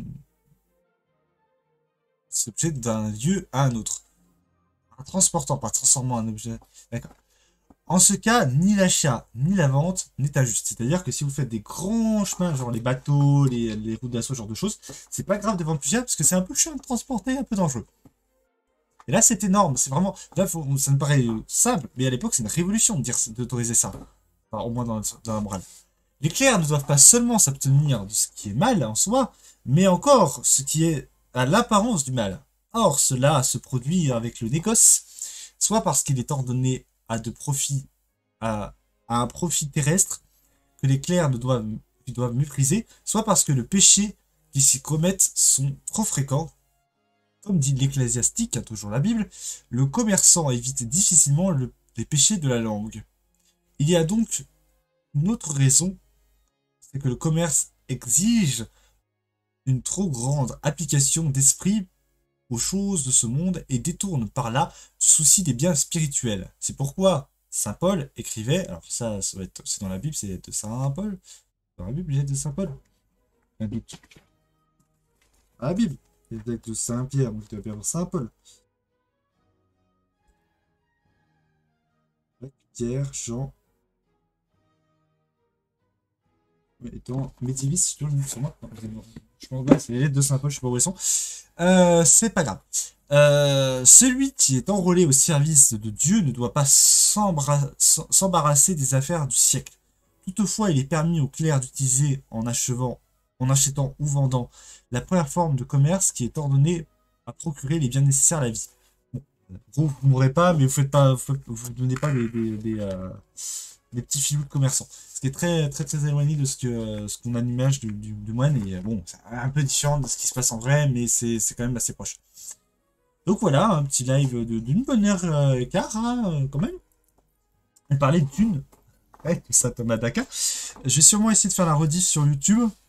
cet objet d'un lieu à un autre. En transportant, pas transformant un objet. D'accord. En ce cas, ni l'achat ni la vente n'est injuste. C'est-à-dire que si vous faites des grands chemins, genre les bateaux, les, les routes d'assaut, ce genre de choses, c'est pas grave de vendre plus cher parce que c'est un peu chiant de transporter, un peu dangereux. Et là, c'est énorme. C'est vraiment. Là, faut, ça me paraît simple, mais à l'époque, c'est une révolution de dire d'autoriser ça. Enfin, au moins dans, dans la morale. Les clercs ne doivent pas seulement s'abstenir de ce qui est mal en soi, mais encore ce qui est à l'apparence du mal. Or, cela se produit avec le négoce, soit parce qu'il est ordonné à de profit, à, à un profit terrestre que les clercs ne doivent, doivent mépriser, soit parce que le péché qu'ils s'y commettent sont trop fréquents. Comme dit l'Ecclésiastique, toujours la Bible, le commerçant évite difficilement le, les péchés de la langue. Il y a donc une autre raison, c'est que le commerce exige une trop grande application d'esprit aux choses de ce monde et détourne par là du souci des biens spirituels. C'est pourquoi saint Paul écrivait, alors ça, ça va être, c'est dans la Bible, c'est de saint Paul, dans la Bible, il est de saint Paul. Un doute. Ah, la Bible, c'est de saint Pierre, donc tu vas perdre saint Paul. Pierre, Jean. Étant médiéviste, sur moi. Je pense que c'est les lettres de saint Paul, je sais pas où elles sont. Euh, c'est pas grave. Euh, celui qui est enrôlé au service de Dieu ne doit pas s'embarrasser des affaires du siècle. Toutefois, il est permis aux clercs d'utiliser en achevant, en achetant ou vendant la première forme de commerce qui est ordonnée à procurer les biens nécessaires à la vie. Bon, vous ne mourrez pas, mais vous faites pas, vous ne donnez pas des, des, des, euh, des petits filous de commerçants. Ce qui est très très très éloigné de ce que ce qu'on a l'image du, du, du moine. Et bon, c'est un peu différent de ce qui se passe en vrai, mais c'est quand même assez proche. Donc voilà, un petit live d'une bonne heure euh, et quart, hein, quand même. On parlait d'une. Ouais, tout ça, Thomas Daka. Je vais sûrement essayer de faire la rediff sur YouTube.